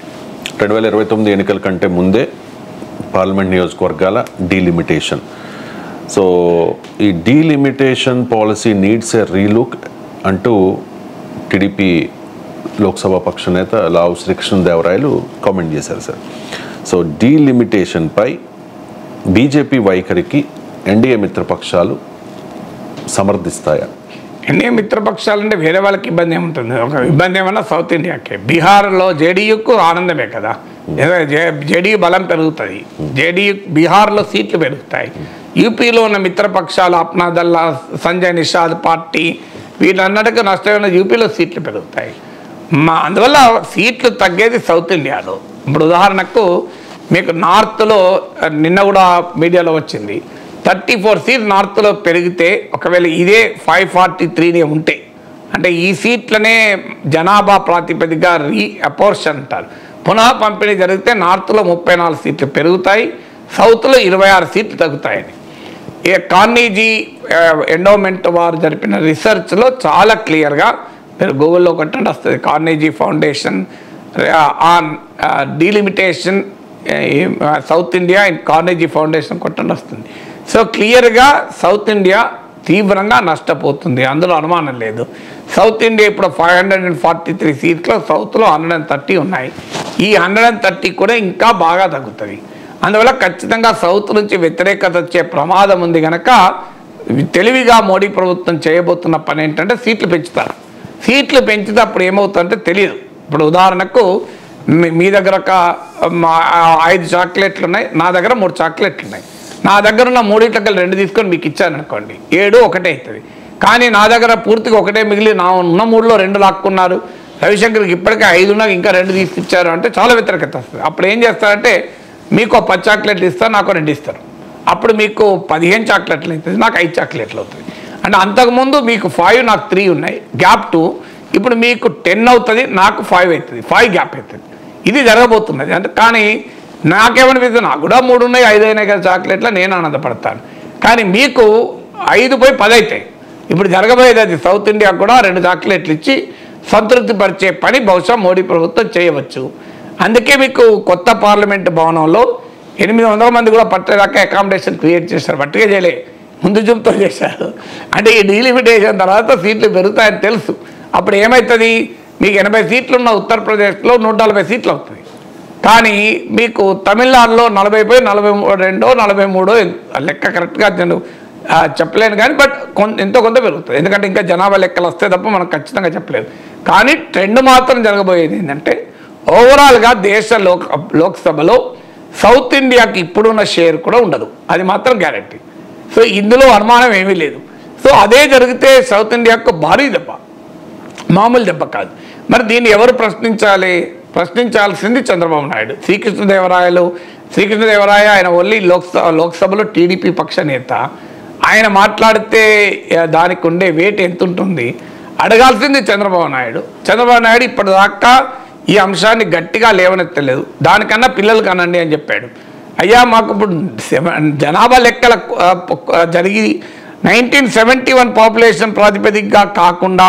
S3: 2029 ఎన్నికల కంటే ముందే పార్లమెంట్ నియోజకవర్గాల డీలిమిటేషన్. సో ఈ delimitation policy needs a relook అంటూ టీడీపీ లోక్సభ పక్ష నేత లావు శ్రీకృష్ణదేవరాయలు కామెంట్ చేశారు సార్. సో డీలిమిటేషన్పై బీజేపీ వైఖరికి ఎన్డీఏ మిత్రపక్షాలు సమర్థిస్తాయా?
S4: ఎన్డీఏ మిత్రపక్షాలు అంటే వేరే వాళ్ళకి ఇబ్బంది ఏముంటుంది? ఒక ఇబ్బంది ఏమన్నా సౌత్ ఇండియాకే. బీహార్లో జేడీయూకు ఆనందమే కదా, జేడీయూ బలం పెరుగుతుంది, జేడీయూ బీహార్లో సీట్లు పెరుగుతాయి. యూపీలో ఉన్న మిత్రపక్షాలు అప్నాదల్లా, సంజయ్ నిషాద్ పార్టీ, వీళ్ళన్నటికీ నష్టమైన యూపీలో సీట్లు పెరుగుతాయి. అందువల్ల సీట్లు తగ్గేది సౌత్ ఇండియాలో. ఇప్పుడు ఉదాహరణకు మీకు నార్త్లో నిన్న కూడా మీడియాలో వచ్చింది, 34 సీట్లు నార్త్లో పెరిగితే ఒకవేళ ఇదే 543 ఉంటే, అంటే ఈ సీట్లనే జనాభా ప్రాతిపదికగా అపోర్షన్ అంటారు, పునః పంపిణీ జరిగితే నార్త్లో 34 సీట్లు పెరుగుతాయి, సౌత్లో 26 సీట్లు తగ్గుతాయని కార్నీజీ ఎండోమెంట్ వారు జరిపిన రీసెర్చ్లో చాలా క్లియర్గా మీరు గూగుల్లో కొట్టండి వస్తుంది. Carnegie foundation on delimitation South India and Carnegie foundation కొట్టండి వస్తుంది. సో క్లియర్గా సౌత్ ఇండియా తీవ్రంగా నష్టపోతుంది, అందులో అనుమానం లేదు. సౌత్ ఇండియా ఇప్పుడు 543 సీట్లు, సౌత్లో 130 ఉన్నాయి. ఈ 130 కూడా ఇంకా బాగా తగ్గుతుంది. అందువల్ల ఖచ్చితంగా సౌత్ నుంచి వ్యతిరేకత వచ్చే ప్రమాదం ఉంది కనుక తెలివిగా మోడీ ప్రభుత్వం చేయబోతున్న పని ఏంటంటే సీట్లు పెంచుతారు. సీట్లు పెంచితే అప్పుడు ఏమవుతుందంటే తెలియదు. ఇప్పుడు ఉదాహరణకు మీ దగ్గర ఒక 5 చాక్లెట్లు ఉన్నాయి, నా దగ్గర 3 చాక్లెట్లు ఉన్నాయి. నా దగ్గర ఉన్న 3 2 తీసుకొని మీకు ఇచ్చాను అనుకోండి, 7 ఒకటే అవుతుంది. కానీ నా దగ్గర పూర్తిగా ఒకటే మిగిలి నా ఉన్న 3లో 2 లాక్కున్నారు, రవిశంకర్కి ఇప్పటికే 5 ఉన్నా ఇంకా 2 తీసుకొచ్చారు అంటే చాలా వ్యతిరేకత వస్తుంది. అప్పుడు ఏం చేస్తారంటే మీకు 10 చాక్లెట్లు ఇస్తారు, నాకు 2 ఇస్తారు. అప్పుడు మీకు 15 చాక్లెట్లు అవుతుంది, నాకు 5 చాక్లెట్లు అవుతుంది. అంటే అంతకుముందు మీకు 5 నాకు 3 ఉన్నాయి, గ్యాప్ 2. ఇప్పుడు మీకు 10 అవుతుంది, నాకు 5 అవుతుంది, 5 గ్యాప్ అవుతుంది. ఇది జరగబోతున్నది. అంటే కానీ నాకేమనిపిస్తుంది, నాకు కూడా 3 ఉన్నాయి, 5 అయినాయి కదా చాక్లెట్లు, నేను ఆనందపడతాను. కానీ మీకు 5 పోయి 10 అవుతాయి. ఇప్పుడు జరగబోయేది అది. సౌత్ ఇండియా కూడా 2 చాక్లెట్లు ఇచ్చి సంతృప్తి పరిచే పని బహుశా మోడీ ప్రభుత్వం చేయవచ్చు. అందుకే మీకు కొత్త పార్లమెంట్ భవనంలో 800 మంది కూడా పట్టేదాకా అకామిడేషన్ క్రియేట్ చేశారు. పట్టిగా చేయలే, ముందు చూపుతో చేశారు. అంటే ఈ డీలిమిటేషన్ తర్వాత సీట్లు పెరుగుతాయని తెలుసు. అప్పుడు ఏమవుతుంది, మీకు 80 సీట్లు ఉన్న ఉత్తరప్రదేశ్లో 140 సీట్లు అవుతుంది. కానీ మీకు తమిళనాడులో 40 43 లెక్క కరెక్ట్గా నేను చెప్పలేను కానీ బట్ ఎంతో కొంత పెరుగుతుంది. ఎందుకంటే ఇంకా జనాభా లెక్కలు వస్తే తప్ప మనం ఖచ్చితంగా చెప్పలేదు. కానీ ట్రెండ్ మాత్రం జరగబోయేది ఏంటంటే ఓవరాల్గా దేశ లోక్సభలో సౌత్ ఇండియాకి ఇప్పుడున్న షేర్ కూడా ఉండదు, అది మాత్రం గ్యారంటీ. సో ఇందులో అనుమానం ఏమీ లేదు. సో అదే జరిగితే సౌత్ ఇండియాకు భారీ దెబ్బ, మామూలు దెబ్బ కాదు. మరి దీన్ని ఎవరు ప్రశ్నించాల్సింది చంద్రబాబు నాయుడు. శ్రీకృష్ణదేవరాయ ఆయన ఓన్లీ లోక్సభలో టీడీపీ పక్ష నేత. ఆయన మాట్లాడితే దానికి ఉండే వెయిట్ ఎంత ఉంటుంది అడగాల్సింది చంద్రబాబు నాయుడు. ఇప్పటిదాకా ఈ అంశాన్ని గట్టిగా లేవనెత్తలేదు. దానికన్నా పిల్లలు కనండి అని చెప్పాడు. అయ్యా మాకు ఇప్పుడు జనాభా లెక్కల జరిగి 1971 పాపులేషన్ ప్రాతిపదికగా కాకుండా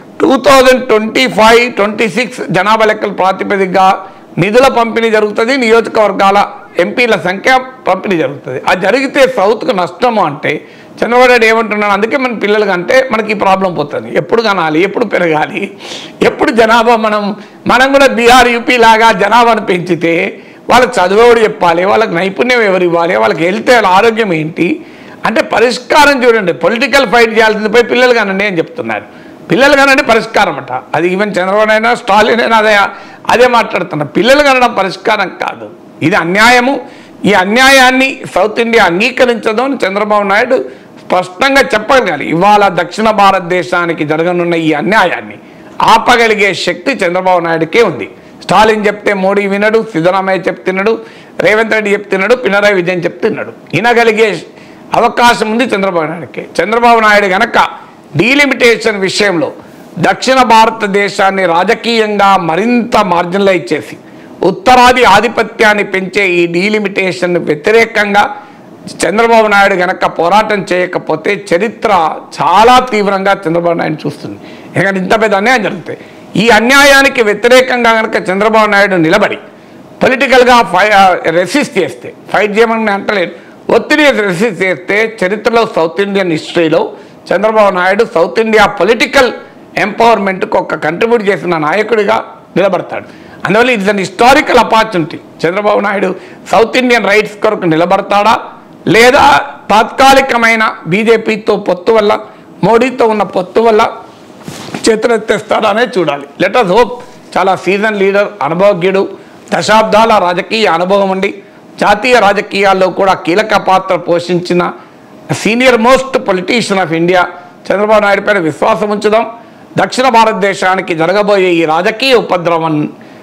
S4: 2025-26 జనాభా లెక్కల ప్రాతిపదికగా నిధుల పంపిణీ జరుగుతుంది, నియోజకవర్గాల ఎంపీల సంఖ్య పంపిణీ జరుగుతుంది. అది జరిగితే సౌత్కు నష్టము అంటే చంద్రబాబు నాయుడు ఏమంటున్నాడు, అందుకే మన పిల్లలు కంటే మనకి ఈ ప్రాబ్లం పోతుంది. ఎప్పుడు కనాలి, ఎప్పుడు పెరగాలి, ఎప్పుడు జనాభా మనం కూడా బీహార్ యూపీ లాగా జనాభాను పెంచితే వాళ్ళకి చదువుడు చెప్పాలి, వాళ్ళకి నైపుణ్యం ఎవరు ఇవ్వాలి, వాళ్ళకి హెల్త్ ఆరోగ్యం ఏంటి అంటే పరిష్కారం చూడండి. పొలిటికల్ ఫైట్ చేయాల్సింది పోయి పిల్లలు కనండి అని చెప్తున్నారు. పిల్లలు కనండి పరిష్కారం అట. అది ఈవెన్ చంద్రబాబు అయినా స్టాలిన్ అయినా అదే మాట్లాడుతున్నారు. పిల్లలు కనడం పరిష్కారం కాదు, ఇది అన్యాయము. ఈ అన్యాయాన్ని సౌత్ ఇండియా అంగీకరించదు అని చంద్రబాబు నాయుడు స్పష్టంగా చెప్పగలిగారు. ఇవాళ దక్షిణ భారతదేశానికి జరగనున్న ఈ అన్యాయాన్ని ఆపగలిగే శక్తి చంద్రబాబు నాయుడుకే ఉంది. స్టాలిన్ చెప్తే మోడీ వినడు, సిద్ధరామయ్య చెప్తున్నాడు, రేవంత్ రెడ్డి చెప్తున్నాడు, పినరాయి విజయన్ చెప్తున్నాడు. వినగలిగే అవకాశం ఉంది చంద్రబాబు నాయుడుకే. చంద్రబాబు నాయుడు గనక డీలిమిటేషన్ విషయంలో దక్షిణ భారతదేశాన్ని రాజకీయంగా మరింత మార్జినలైజ్ చేసి ఉత్తరాది ఆధిపత్యాన్ని పెంచే ఈ డీలిమిటేషన్ వ్యతిరేకంగా చంద్రబాబు నాయుడు గనక పోరాటం చేయకపోతే చరిత్ర చాలా తీవ్రంగా చంద్రబాబు నాయుడు చూస్తుంది. ఎందుకంటే ఇంత పెద్ద అన్యాయం జరుగుతాయి. ఈ అన్యాయానికి వ్యతిరేకంగా కనుక చంద్రబాబు నాయుడు నిలబడి పొలిటికల్గా రెసిస్ట్ చేస్తే, ఫైట్ చేయమని అంటలేదు, ఒత్తిడి రెసిస్ట్ చేస్తే చరిత్రలో సౌత్ ఇండియన్ హిస్టరీలో Chandrababu Naidu South India political ఎంపవర్మెంట్కు ఒక కంట్రిబ్యూట్ చేసిన నాయకుడిగా నిలబడతాడు. అందువల్ల it's an historical opportunity. Chandrababu Naidu South Indian rights కొరకు నిలబడతాడా లేదా తాత్కాలికమైన బీజేపీతో పొత్తు వల్ల, మోడీతో ఉన్న పొత్తు వల్ల చేతులెత్తేస్తాడా అనేది చూడాలి. Let us hope. చాలా సీజన్ లీడర్, అనుభవజ్ఞుడు, దశాబ్దాల రాజకీయ అనుభవం ఉండి జాతీయ రాజకీయాల్లో కూడా కీలక పాత్ర పోషించిన senior most politician of India Chandrababu Naidu పైన విశ్వాసం ఉంచుదాం. దక్షిణ భారతదేశానికి జరగబోయే ఈ రాజకీయ ఉపద్రవం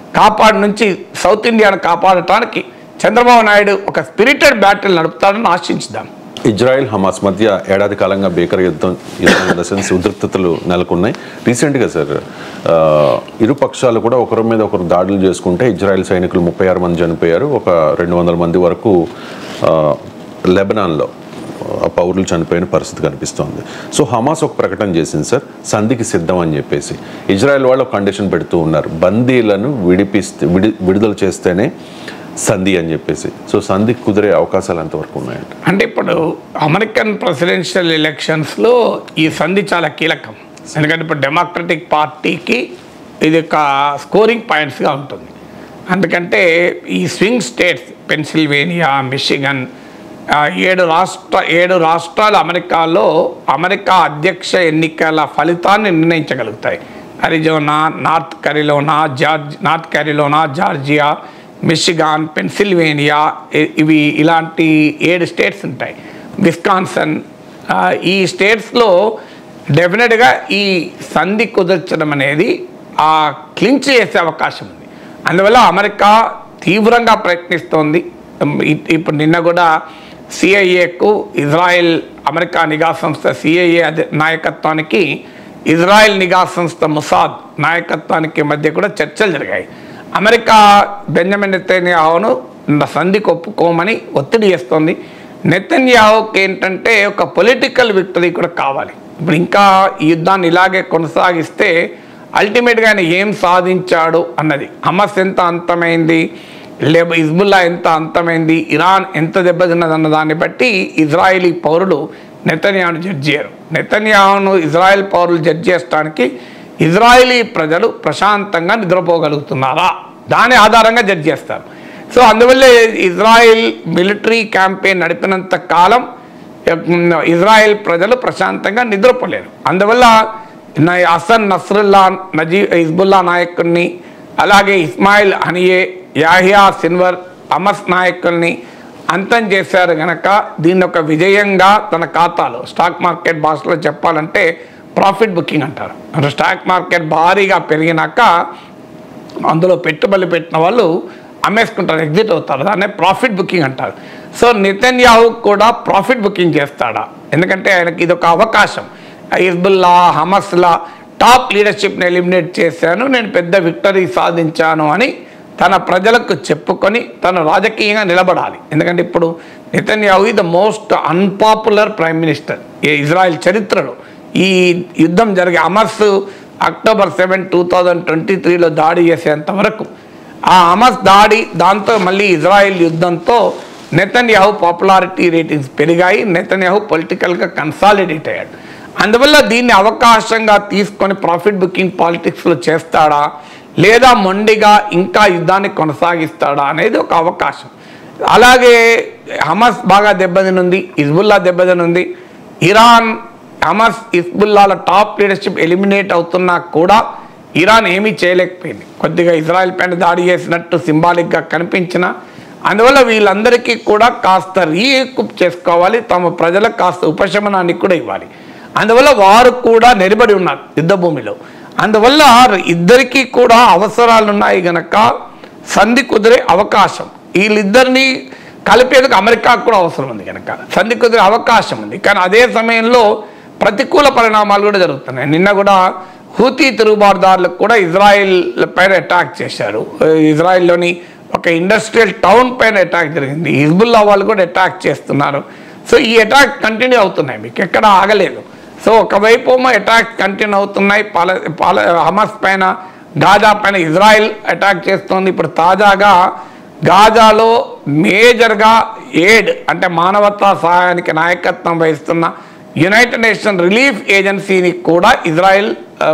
S4: నుంచి సౌత్ ఇండియాను కాపాడటానికి చంద్రబాబు నాయుడు ఒక స్పిరిటెడ్ బ్యాటిల్ నడుపుతాడని ఆశించుదాం.
S3: ఇజ్రాయెల్ హమాస్ మధ్య ఏడాది కాలంగా భీకర యుద్ధం ఉద్రిక్తతలు నెలకొన్నాయి. రీసెంట్గా సార్ ఇరు పక్షాలు కూడా ఒకరి మీద ఒకరు దాడులు చేసుకుంటే ఇజ్రాయెల్ సైనికులు 36 మంది చనిపోయారు, ఒక 200 మంది వరకు లెబనాన్లో పౌరులు చనిపోయిన పరిస్థితి కనిపిస్తోంది. సో హమాస్ ఒక ప్రకటన చేసింది సార్, సంధికి సిద్ధం అని చెప్పేసి. ఇజ్రాయెల్ వాళ్ళు ఒక కండిషన్ పెడుతూ ఉన్నారు, బందీలను విడుదల చేస్తేనే సంధి అని చెప్పేసి. సో సంధి కుదిరే అవకాశాలు ఎంతవరకు ఉన్నాయంట?
S4: అంటే ఇప్పుడు అమెరికన్ ప్రెసిడెన్షియల్ ఎలక్షన్స్లో ఈ సంధి చాలా కీలకం. ఎందుకంటే ఇప్పుడు డెమోక్రటిక్ పార్టీకి ఇది ఒక స్కోరింగ్ పాయింట్స్గా ఉంటుంది. ఎందుకంటే ఈ స్వింగ్ స్టేట్స్ పెన్సిల్వేనియా, మిషిగన్, 7 రాష్ట్రాలు అమెరికాలో అమెరికా అధ్యక్ష ఎన్నికల ఫలితాన్ని నిర్ణయించగలుగుతాయి. Arizona, North Carolina, Georgia, Michigan, Pennsylvania, ఇలాంటి 7 స్టేట్స్ ఉంటాయి. విస్కాన్సన్, ఈ స్టేట్స్లో డెఫినెట్గా ఈ సంధి కుదర్చడం అనేది క్లించ్ చేసే అవకాశం ఉంది. అందువల్ల అమెరికా తీవ్రంగా ప్రయత్నిస్తోంది. ఇప్పుడు నిన్న కూడా సిఐఏకు ఇజ్రాయెల్, అమెరికా నిఘా సంస్థ సిఐఏ నాయకత్వానికి ఇజ్రాయెల్ నిఘా సంస్థ మొసాద్ నాయకత్వానికి మధ్య కూడా చర్చలు జరిగాయి. అమెరికా బెంజమిన్ నెతన్యాహును సంధికి ఒప్పుకోమని ఒత్తిడి చేస్తోంది. నెతన్యాహుకి ఏంటంటే ఒక పొలిటికల్ విక్టరీ కూడా కావాలి. ఇప్పుడు ఇంకా ఈ యుద్ధాన్ని ఇలాగే కొనసాగిస్తే అల్టిమేట్గా ఆయన ఏం సాధించాడు అన్నది. హమస్ ఎంత అంతమైంది, హిజ్బుల్లా ఎంత అంతమైంది, ఇరాన్ ఎంత దెబ్బతిన్నది అన్న దాన్ని బట్టి ఇజ్రాయిలీ పౌరులు నెతన్యాహును జడ్జ్ చేయరు. నెతన్యాహును ఇజ్రాయెల్ పౌరులు జడ్జ్ చేయడానికి ఇజ్రాయిలీ ప్రజలు ప్రశాంతంగా నిద్రపోగలుగుతున్నారా దాని ఆధారంగా జడ్జ్ చేస్తారు. సో అందువల్లే ఇజ్రాయిల్ మిలిటరీ క్యాంపెయిన్ నడిపినంత కాలం ఇజ్రాయెల్ ప్రజలు ప్రశాంతంగా నిద్రపోలేరు. అందువల్ల హసన్ నస్రుల్లా హిజ్బుల్లా నాయకుడిని, అలాగే Ismail Haniyeh, Yahya Sinwar Hamas నాయకుల్ని అంతం చేశారు కనుక దీన్ని ఒక విజయంగా తన ఖాతాలో, స్టాక్ మార్కెట్ భాషలో చెప్పాలంటే ప్రాఫిట్ బుకింగ్ అంటారు. అంటే స్టాక్ మార్కెట్ భారీగా పెరిగినాక అందులో పెట్టుబడి పెట్టిన వాళ్ళు అమ్మేసుకుంటారు, ఎగ్జిట్ అవుతారు, దాన్నే ప్రాఫిట్ బుకింగ్ అంటారు. సో నెతన్యాహు కూడా ప్రాఫిట్ బుకింగ్ చేస్తాడా? ఎందుకంటే ఆయనకి ఇదొక అవకాశం. హిజ్బుల్లా, హమస్లా టాప్ లీడర్షిప్ని ఎలిమినేట్ చేశాను, నేను పెద్ద విక్టరీ సాధించాను అని తన ప్రజలకు చెప్పుకొని తను రాజకీయంగా నిలబడాలి. ఎందుకంటే ఇప్పుడు Netanyahu the most unpopular prime minister Israel చరిత్రలో. ఈ యుద్ధం జరిగే హమస్ అక్టోబర్ 7, 2023లో దాడి చేసేంత వరకు ఆ హమస్ దాడి, దాంతో మళ్ళీ ఇజ్రాయెల్ యుద్ధంతో నెతన్యాహు పాపులారిటీ రేటింగ్స్ పెరిగాయి. నెతన్యాహు పొలిటికల్గా కన్సాలిడేట్ అయ్యాడు. అందువల్ల దీన్ని అవకాశంగా తీసుకొని ప్రాఫిట్ బుకింగ్ పాలిటిక్స్లో చేస్తాడా లేదా మొండిగా ఇంకా యుద్ధాన్ని కొనసాగిస్తాడా అనేది ఒక అవకాశం. అలాగే హమస్ బాగా దెబ్బతినుంది, హిజ్బుల్లా దెబ్బతినుంది. ఇరాన్, హమస్, హిజ్బుల్లాల టాప్ లీడర్షిప్ ఎలిమినేట్ అవుతున్నా కూడా ఇరాన్ ఏమీ చేయలేకపోయింది. కొద్దిగా ఇజ్రాయెల్ పైన దాడి చేసినట్టు సింబాలిక్గా కనిపించిన. అందువల్ల వీళ్ళందరికీ కూడా కాస్త రీఎక్విప్ చేసుకోవాలి, తమ ప్రజలకు కాస్త ఉపశమనాన్ని కూడా ఇవ్వాలి. అందువల్ల వారు కూడా నిలబడి ఉన్నారు యుద్ధ భూమిలో. అందువల్ల ఇద్దరికీ కూడా అవసరాలు ఉన్నాయి గనక సంధి కుదిరే అవకాశం, వీళ్ళిద్దరినీ కలిపేందుకు అమెరికాకు కూడా అవసరం ఉంది కనుక సంధి కుదిరే అవకాశం ఉంది. కానీ అదే సమయంలో ప్రతికూల పరిణామాలు కూడా జరుగుతున్నాయి. నిన్న కూడా హూతీ తిరుగుబాటుదారులకు కూడా ఇజ్రాయిల్ పైన అటాక్ చేశారు. ఇజ్రాయిల్లోని ఒక ఇండస్ట్రియల్ టౌన్ పైన అటాక్ జరిగింది. హిజ్బుల్లా వాళ్ళు కూడా అటాక్ చేస్తున్నారు. సో ఈ అటాక్ కంటిన్యూ అవుతున్నాయి, మీకు ఎక్కడ ఆగలేదు. సో ఒకవైపు అటాక్ కంటిన్యూ అవుతున్నాయి, హమస్ పైన, గాజా పైన ఇజ్రాయిల్ అటాక్ చేస్తుంది. ఇప్పుడు తాజాగా గాజాలో మేజర్గా ఎయిడ్ అంటే మానవతా సహాయానికి నాయకత్వం వహిస్తున్న యునైటెడ్ నేషన్ రిలీఫ్ ఏజెన్సీని కూడా ఇజ్రాయిల్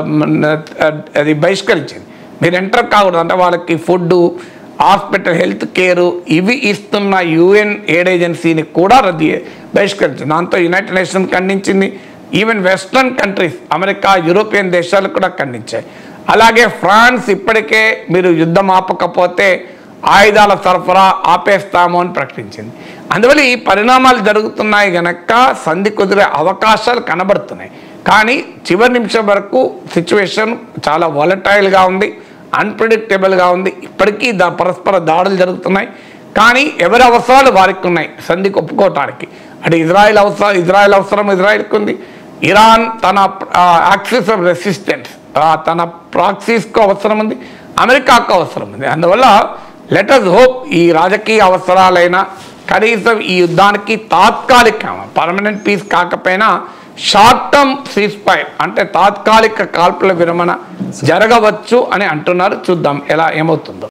S4: అది బహిష్కరించింది. మీరు ఎంటర్ కాకూడదు, అంటే వాళ్ళకి ఫుడ్, హాస్పిటల్, హెల్త్ కేరు ఇవి ఇస్తున్న యుఎన్ ఎయిడ్ ఏజెన్సీని కూడా బహిష్కరించింది. దాంతో యునైటెడ్ నేషన్ ఖండించింది. Even western countries, America, European దేశాలు కూడా ఖండించాయి. అలాగే ఫ్రాన్స్ ఇప్పటికే మీరు యుద్ధం ఆపకపోతే ఆయుధాల సరఫరా ఆపేస్తాము అని ప్రకటించింది. అందువల్ల ఈ పరిణామాలు జరుగుతున్నాయి కనుక సంధి కుదిరే అవకాశాలు కనబడుతున్నాయి. కానీ చివరి నిమిషం వరకు సిచ్యువేషన్ చాలా వాలటైల్గా ఉంది, అన్ప్రెడిక్టబుల్గా ఉంది. ఇప్పటికీ పరస్పర దాడులు జరుగుతున్నాయి. కానీ ఎవరి అవసరాలు వారికి ఉన్నాయి సంధికి ఒప్పుకోవటానికి. అంటే ఇజ్రాయెల్ అవసరం ఇజ్రాయెల్కి ఉంది. ఇరాన్ తన యాక్సిస్ ఆఫ్ రెసిస్టెన్స్, తన ప్రాక్సీస్కు అవసరం ఉంది, అమెరికాకు అవసరం ఉంది. అందువల్ల లెట్ us హోప్ ఈ రాజకీయ అవసరాలైనా కనీసం ఈ యుద్ధానికి తాత్కాలిక పర్మనెంట్ పీస్ కాకపోయినా షార్ట్ టర్మ్ సీజ్ఫైర్ అంటే తాత్కాలిక కాల్పుల విరమణ జరగవచ్చు అని అంటున్నారు. చూద్దాం ఎలా ఏమవుతుందో.